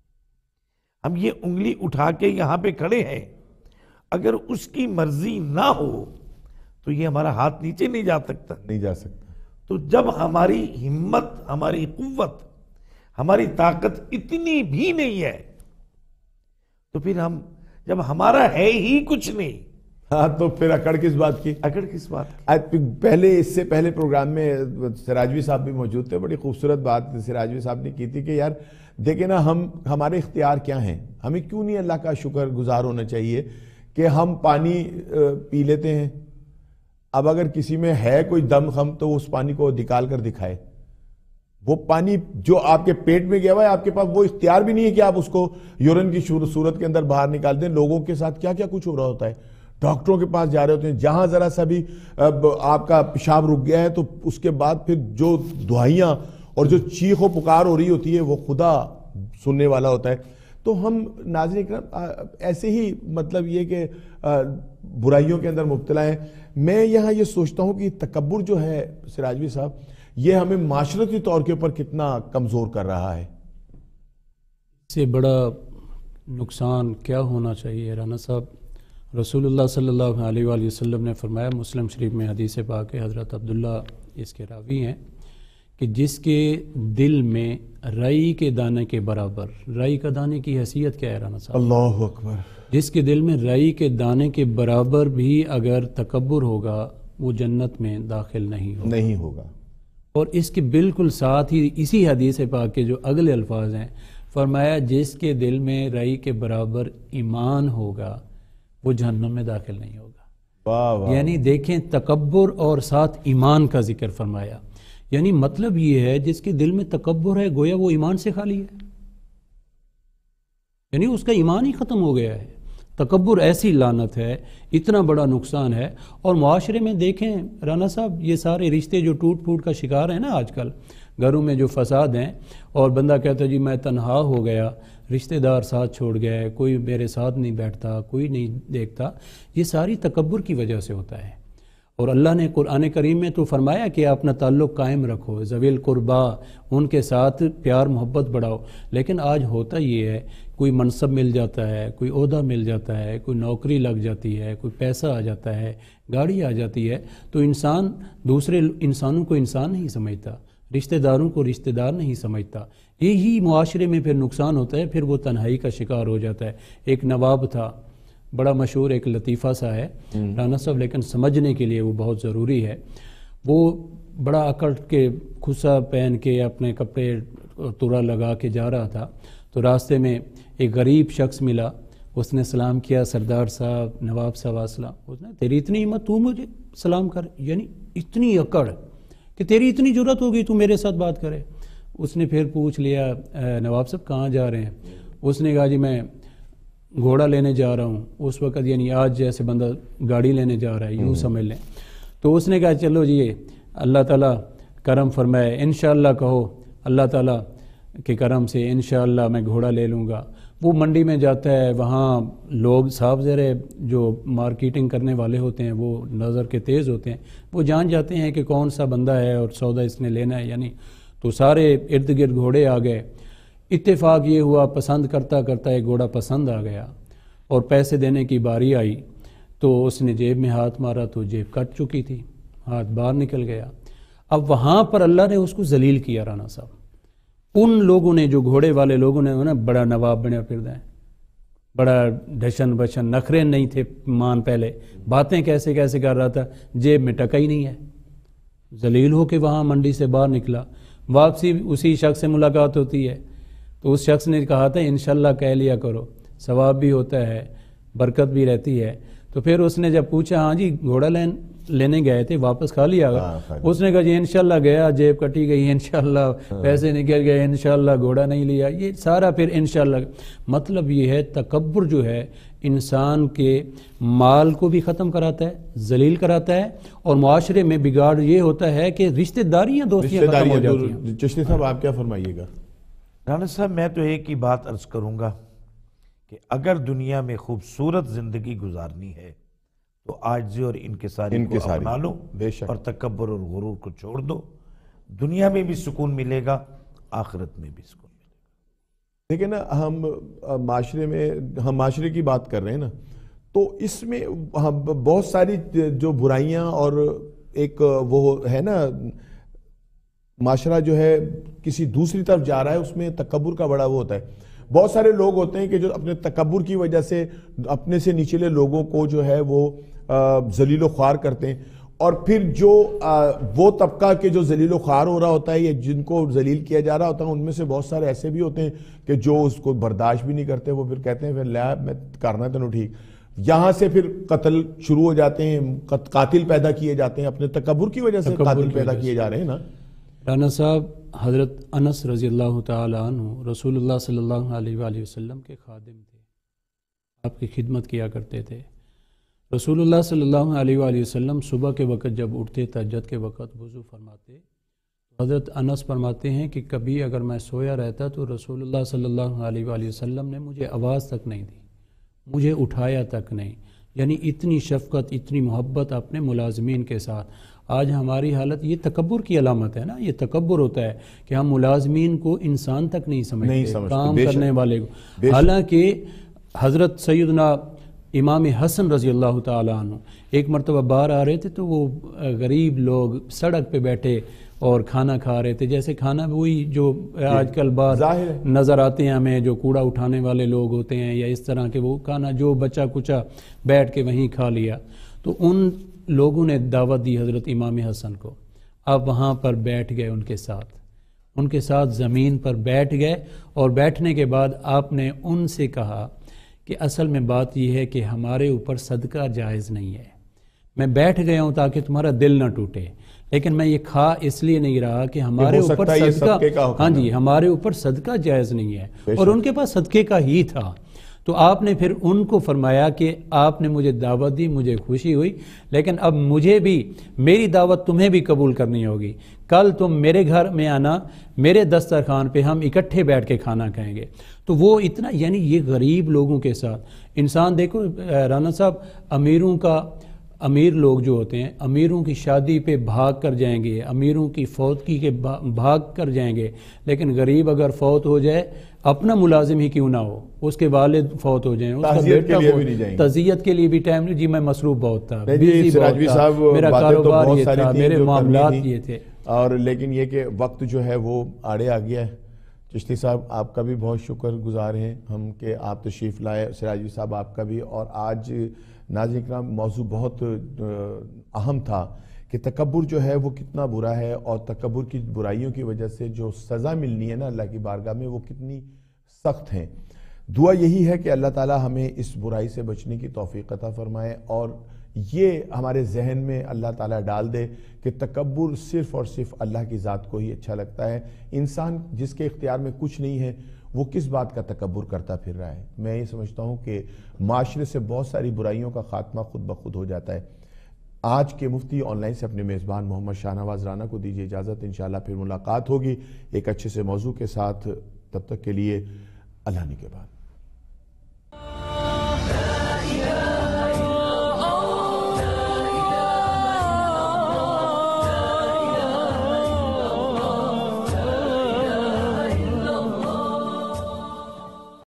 ہم یہ انگلی اٹھا کے یہاں پہ کھڑے ہیں، اگر اس کی مرضی نہ ہو تو یہ ہمارا ہاتھ نیچے نہیں جا سکتا۔ نہیں جا سکتا۔ تو جب ہماری ہمت، ہماری قوت، ہماری طاقت اتنی بھی نہیں ہے تو پھر ہم جب ہمارا ہے ہی کچھ نہیں، ہاں تو پھر اکڑ کس بات کی؟ اگر کس بات کی؟ آج پہلے اس سے پہلے پروگرام میں سراجوی صاحب بھی موجود تھے، بڑی خوبصورت بات سراجوی صاحب نے کی تھی کہ یار دیکھیں نا، ہم ہمارے اختیار کیا ہیں، ہمیں کیوں نہیں اللہ کا شکر گزار ہونا چاہیے کہ ہم پانی پی لیتے ہیں۔ اب اگر کسی میں ہے کوئی دم خم تو اس پانی کو نکال کر دکھائے، وہ پانی جو آپ کے پیٹ میں گیا ہوا ہے آپ کے پاس وہ اختیار بھی نہیں ہے کہ آپ اس کو یورین کی صورت کے اندر باہر نکال دیں۔ لوگوں کے ساتھ کیا کیا کچھ ہو رہا ہوتا ہے، ڈاکٹروں کے پاس جا رہے ہوتے ہیں، جہاں ذرا سا بھی آپ کا پیشاب رک گیا ہے تو اس کے بعد پھر جو دعائیاں اور جو چیخ و پکار ہو رہی ہوتی ہے وہ خدا سننے والا ہوتا ہے۔ تو ہم ناظرین اکرام ایسے ہی مطلب یہ کہ برائیوں کے اندر مبتلا ہیں۔ میں یہاں یہ سوچتا ہوں کہ تکبر جو ہے سراجوی صاحب، یہ ہمیں معاشرتی طور کے اوپر کتنا کمزور کر رہا ہے۔ اس سے بڑا نقصان کیا ہونا چاہیے رانا صاحب؟ رسول اللہ صلی اللہ علیہ وآلہ وسلم نے فرمایا، مسلم شریف میں حدیث پاک ہے، حضرت عبداللہ اس کے راوی ہیں، کہ جس کے دل میں رائی کے دانے کے برابر، رائی کا دانے کی حیثیت کیا ہے رانا صاحب؟ اللہ اکبر۔ جس کے دل میں رائی کے دانے کے برابر بھی اگر تکبر ہوگا وہ جنت میں داخل نہیں ہوگا نہیں ہوگا۔ اور اس کے بالکل ساتھ ہی اسی حدیث پاک کے جو اگلے الفاظ ہیں، فرمایا جس کے دل میں رائی کے برابر ایمان ہوگا وہ جہنم میں داخل نہیں ہوگا۔ واہ واہ۔ یعنی دیکھیں، تکبر اور ساتھ ایمان کا ذکر فرمایا، یعنی مطلب یہ ہے جس کے دل میں تکبر ہے گویا وہ ایمان سے خالی ہے، یعنی اس کا ایمان ہی ختم ہو گیا ہے۔ تکبر ایسی لعنت ہے، اتنا بڑا نقصان ہے۔ اور معاشرے میں دیکھیں رانا صاحب، یہ سارے رشتے جو ٹوٹ پھوٹ کا شکار ہیں نا آج کل، گھروں میں جو فساد ہیں، اور بندہ کہتا ہے جی میں تنہا ہو گیا، رشتہ دار ساتھ چھوڑ گئے، کوئی میرے ساتھ نہیں بیٹھتا، کوئی نہیں دیکھتا، یہ ساری تکبر کی وجہ سے ہوتا ہے۔ اور اللہ نے قرآن کریم میں تو فرمایا کہ اپنا تعلق قائم رکھو، ذوی القربا، ان کے ساتھ پیار محبت بڑھاؤ۔ لیکن آج ہوتا یہ ہے، کوئی منصب مل جاتا ہے، کوئی عہدہ مل جاتا ہے، کوئی نوکری لگ جاتی ہے، کوئی پیسہ آ جاتا ہے، گاڑی آ جاتی ہے، تو انسان دوسرے انسانوں کو انسان نہیں سمجھتا، رشتہ داروں کو رشتہ دار نہیں سمجھتا۔ یہی معاشرے میں پھر نقصان ہوتا ہے، پھر وہ تنہائی کا شکار ہو جاتا ہے۔ ایک نواب تھا، بڑا مشہور، ایک لطیفہ سا ہے رانا صاحب، لیکن سمجھنے کے لیے وہ بہت ضروری ہے۔ وہ بڑا اکڑ کے کھسا پہن کے اپنے کپڑے تورا لگا کے جا رہا تھا، تو راستے میں ایک غریب شخص ملا، اس نے سلام کیا، سردار صاحب، نواب صاحب السلام۔ اس نے تیری اتنی ہمت، تو مجھے سلام کر، یعنی اتنی اکڑ کہ تیری اتنی جرت ہو گئی تو میرے ساتھ بات کرے۔ اس نے پھر پوچھ لیا نواب صاحب کہاں جا رہے ہیں؟ اس نے کہا جی میں گھوڑا لینے جا رہا ہوں۔ اس وقت یعنی آج جیسے بندہ گاڑی لینے جا رہا ہے، یوں سمجھ لیں۔ تو اس نے کہا چلو جی اللہ تعالیٰ کرم فرمائے، انشاءاللہ کہو اللہ تعالیٰ کے کرم سے انشاءاللہ میں گھوڑا لے لوں گا۔ وہ منڈی میں جاتا ہے، وہاں لوگ صاحب زرے جو مارکیٹنگ کرنے والے ہوتے ہیں وہ نظر کے تیز ہوتے ہیں، وہ جان جاتے ہیں کہ کون سا بندہ ہے اور سودا اس نے لینا ہے یعنی۔ تو سارے ارد گرد گھوڑے آ گئے، اتفاق یہ ہوا پسند کرتا کرتا ایک گھوڑا پسند آ گیا، اور پیسے دینے کی باری آئی تو اس نے جیب میں ہاتھ مارا تو جیب کٹ چکی تھی، ہاتھ باہر نکل گیا۔ اب وہاں پر اللہ نے اس کو ذلیل کیا رانا صاحب۔ ان لوگوں نے، جو گھوڑے والے لوگوں نے نا، بڑا نواب بنیا پھردا ہے، بڑا ڈھشن بشن، نخرے نہیں تھے مان، پہلے باتیں کیسے کیسے کر رہا تھا، جیب میں ٹکا ہی نہیں ہے، ذلیل ہو کے وہاں منڈی سے باہر نکلا, واپسی اسی شخص سے ملاقات ہوتی ہے, تو اس شخص نے کہا تھا انشاءاللہ کہہ لیا کرو, ثواب بھی ہوتا ہے, برکت بھی رہتی ہے. تو پھر اس نے جب پوچھا ہاں جی گھوڑا لین لینے گئے تھے واپس کھا لیا گا, اس نے کہا جی انشاءاللہ گیا, جیب کٹی گئی, انشاءاللہ پیسے نکل گئے, انشاءاللہ گھوڑا نہیں لیا. یہ سارا پھر انشاءاللہ. مطلب یہ ہے تکبر جو ہے انسان کے مال کو بھی ختم کراتا ہے, ذلیل کراتا ہے, اور معاشرے میں بگاڑ یہ ہوتا ہے کہ رشتہ داریاں دوستیاں ختم ہو جاتی ہیں. چشتی صاحب آپ کیا فرمائیے گا؟ رانا صاحب میں تو ایک ہی بات عرض کروں گا کہ اگر دنیا میں خوبصورت زندگی گزارنی ہے تو عاجزی اور انکساری کو اپنا لو, اور تکبر اور غرور کو چھوڑ دو. دنیا میں بھی سکون ملے گا, آخرت میں بھی سکون ملے گا. دیکھیں نا, ہم معاشرے میں ہم معاشرے کی بات کر رہے ہیں نا, تو اس میں بہت ساری جو برائیاں اور ایک وہ ہے نا معاشرہ جو ہے کسی دوسری طرف جا رہا ہے, اس میں تکبر کا بڑا وہ ہوتا ہے. بہت سارے لوگ ہوتے ہیں کہ جو اپنے تکبر کی وجہ سے اپنے سے نچلے لوگوں کو جو ہے وہ ذلیل و خوار کرتے ہیں, اور پھر جو وہ طبقہ کے جو ذلیل و خوار ہو رہا ہوتا ہے یا جن کو ذلیل کیا جا رہا ہوتا ہے, ان میں سے بہت سارے ایسے بھی ہوتے ہیں کہ جو اس کو برداشت بھی نہیں کرتے. وہ پھر کہتے ہیں پھر لیا میں کرنا تنو ٹھیک, یہاں سے پھر قتل شروع ہو جاتے ہیں, قاتل پیدا کیے جاتے ہیں, اپنے تکبر کی وجہ سے قاتل پیدا کیے جا رہے ہیں نا. رانا صاحب حضرت انس رضی اللہ تعالی عنہ رسول اللہ صلی اللہ علیہ وآلہ وسلم کے خادم تھے, آپ کی خدمت کیا کرتے تھے. رسول اللہ صلی اللہ علیہ وآلہ وسلم صبح کے وقت جب اٹھتے تہجد کے وقت وضو فرماتے, حضرت انس فرماتے ہیں کہ کبھی اگر میں سویا رہتا تو رسول اللہ صلی اللہ علیہ وآلہ وسلم نے مجھے آواز تک نہیں دی, مجھے اٹھایا تک نہیں. یعنی اتنی شفقت, اتنی محبت اپنے ملازمین کے ساتھ. آج ہماری حالت یہ تکبر کی علامت ہے نا, یہ تکبر ہوتا ہے کہ ہم ملازمین کو انسان تک نہیں سمجھتے, کام کرنے والے کو. حالانکہ حضرت سیدنا امام حسن رضی اللہ تعالیٰ عنہ ایک مرتبہ باہر آ رہے تھے, تو وہ غریب لوگ سڑک پہ بیٹھے اور کھانا کھا رہے تھے, جیسے کھانا وہی جو آج کل باہر نظر آتے ہیں ہمیں, جو کوڑا اٹھانے والے لوگ ہوتے ہیں یا اس طرح کے, وہ کھانا جو بچا کچا بیٹھ کے وہیں کھا لیا. تو ان لوگوں نے دعوت دی حضرت امام حسن کو, آپ وہاں پر بیٹھ گئے ان کے ساتھ, ان کے ساتھ زمین پر بیٹھ گئے, اور بیٹھنے کے بعد آپ نے ان سے کہا کہ اصل میں بات یہ ہے کہ ہمارے اوپر صدقہ جائز نہیں ہے. میں بیٹھ گیا ہوں تاکہ تمہارا دل نہ ٹوٹے, لیکن میں یہ کھا اس لیے نہیں رہا کہ ہمارے اوپر صدقہ, ہاں جی ہمارے اوپر صدقہ جائز نہیں ہے, اور ان کے پاس صدقے کا ہی تھا. تو آپ نے پھر ان کو فرمایا کہ آپ نے مجھے دعوت دی, مجھے خوشی ہوئی, لیکن اب مجھے بھی میری دعوت تمہیں بھی قبول کرنی ہوگی. کل تم میرے گھر میں آنا, میرے دسترخوان پہ ہم اکٹھے بیٹھ کے کھانا کھائیں گے. تو وہ اتنا, یعنی یہ غریب لوگوں کے ساتھ انسان. دیکھو رانا صاحب, امیروں کا امیر لوگ جو ہوتے ہیں امیروں کی شادی پہ بھاگ کر جائیں گے, امیروں کی فوتگی کے بھاگ کر جائیں گے, لیکن غریب اگر فوت ہو جائے, اپنا ملازم ہی کیوں نہ ہو, اس کے والد فوت ہو جائیں, اس کا بیٹا تعزیت کے لیے بھی ٹائم نہیں, جی میں مصروف بہت تھا, میرا کاروبار یہ تھا, میرے معاملات یہ تھے. اور لیکن یہ کہ وقت جو ہے وہ آڑے آ گیا ہے. چشتی صاحب آپ کا بھی بہت شکر گزار ہیں ہم کہ آپ تشریف لائے, سراجی صاحب آپ کا بھی. اور آج ناظرین کرام موضوع بہت اہم تھا کہ تکبر جو ہے وہ کتنا برا ہے, اور تکبر کی برائیوں کی وجہ سے جو سزا ملنی ہے نا اللہ کی بارگاہ میں وہ کتنی سخت ہیں. دعا یہی ہے کہ اللہ تعالی ہمیں اس برائی سے بچنے کی توفیق عطا فرمائے, اور یہ ہمارے ذہن میں اللہ تعالیٰ ڈال دے کہ تکبر صرف اور صرف اللہ کی ذات کو ہی اچھا لگتا ہے. انسان جس کے اختیار میں کچھ نہیں ہے وہ کس بات کا تکبر کرتا پھر رہا ہے. میں یہ سمجھتا ہوں کہ معاشرے سے بہت ساری برائیوں کا خاتمہ خود بخود ہو جاتا ہے. آج کے مفتی آن لائن سے اپنے میزبان محمد شاہ نواز رانا کو دیجیے اجازت, انشاءاللہ پھر ملاقات ہوگی ایک اچھے سے موضوع کے ساتھ. تب تک کے لیے اللہ نے کے بعد.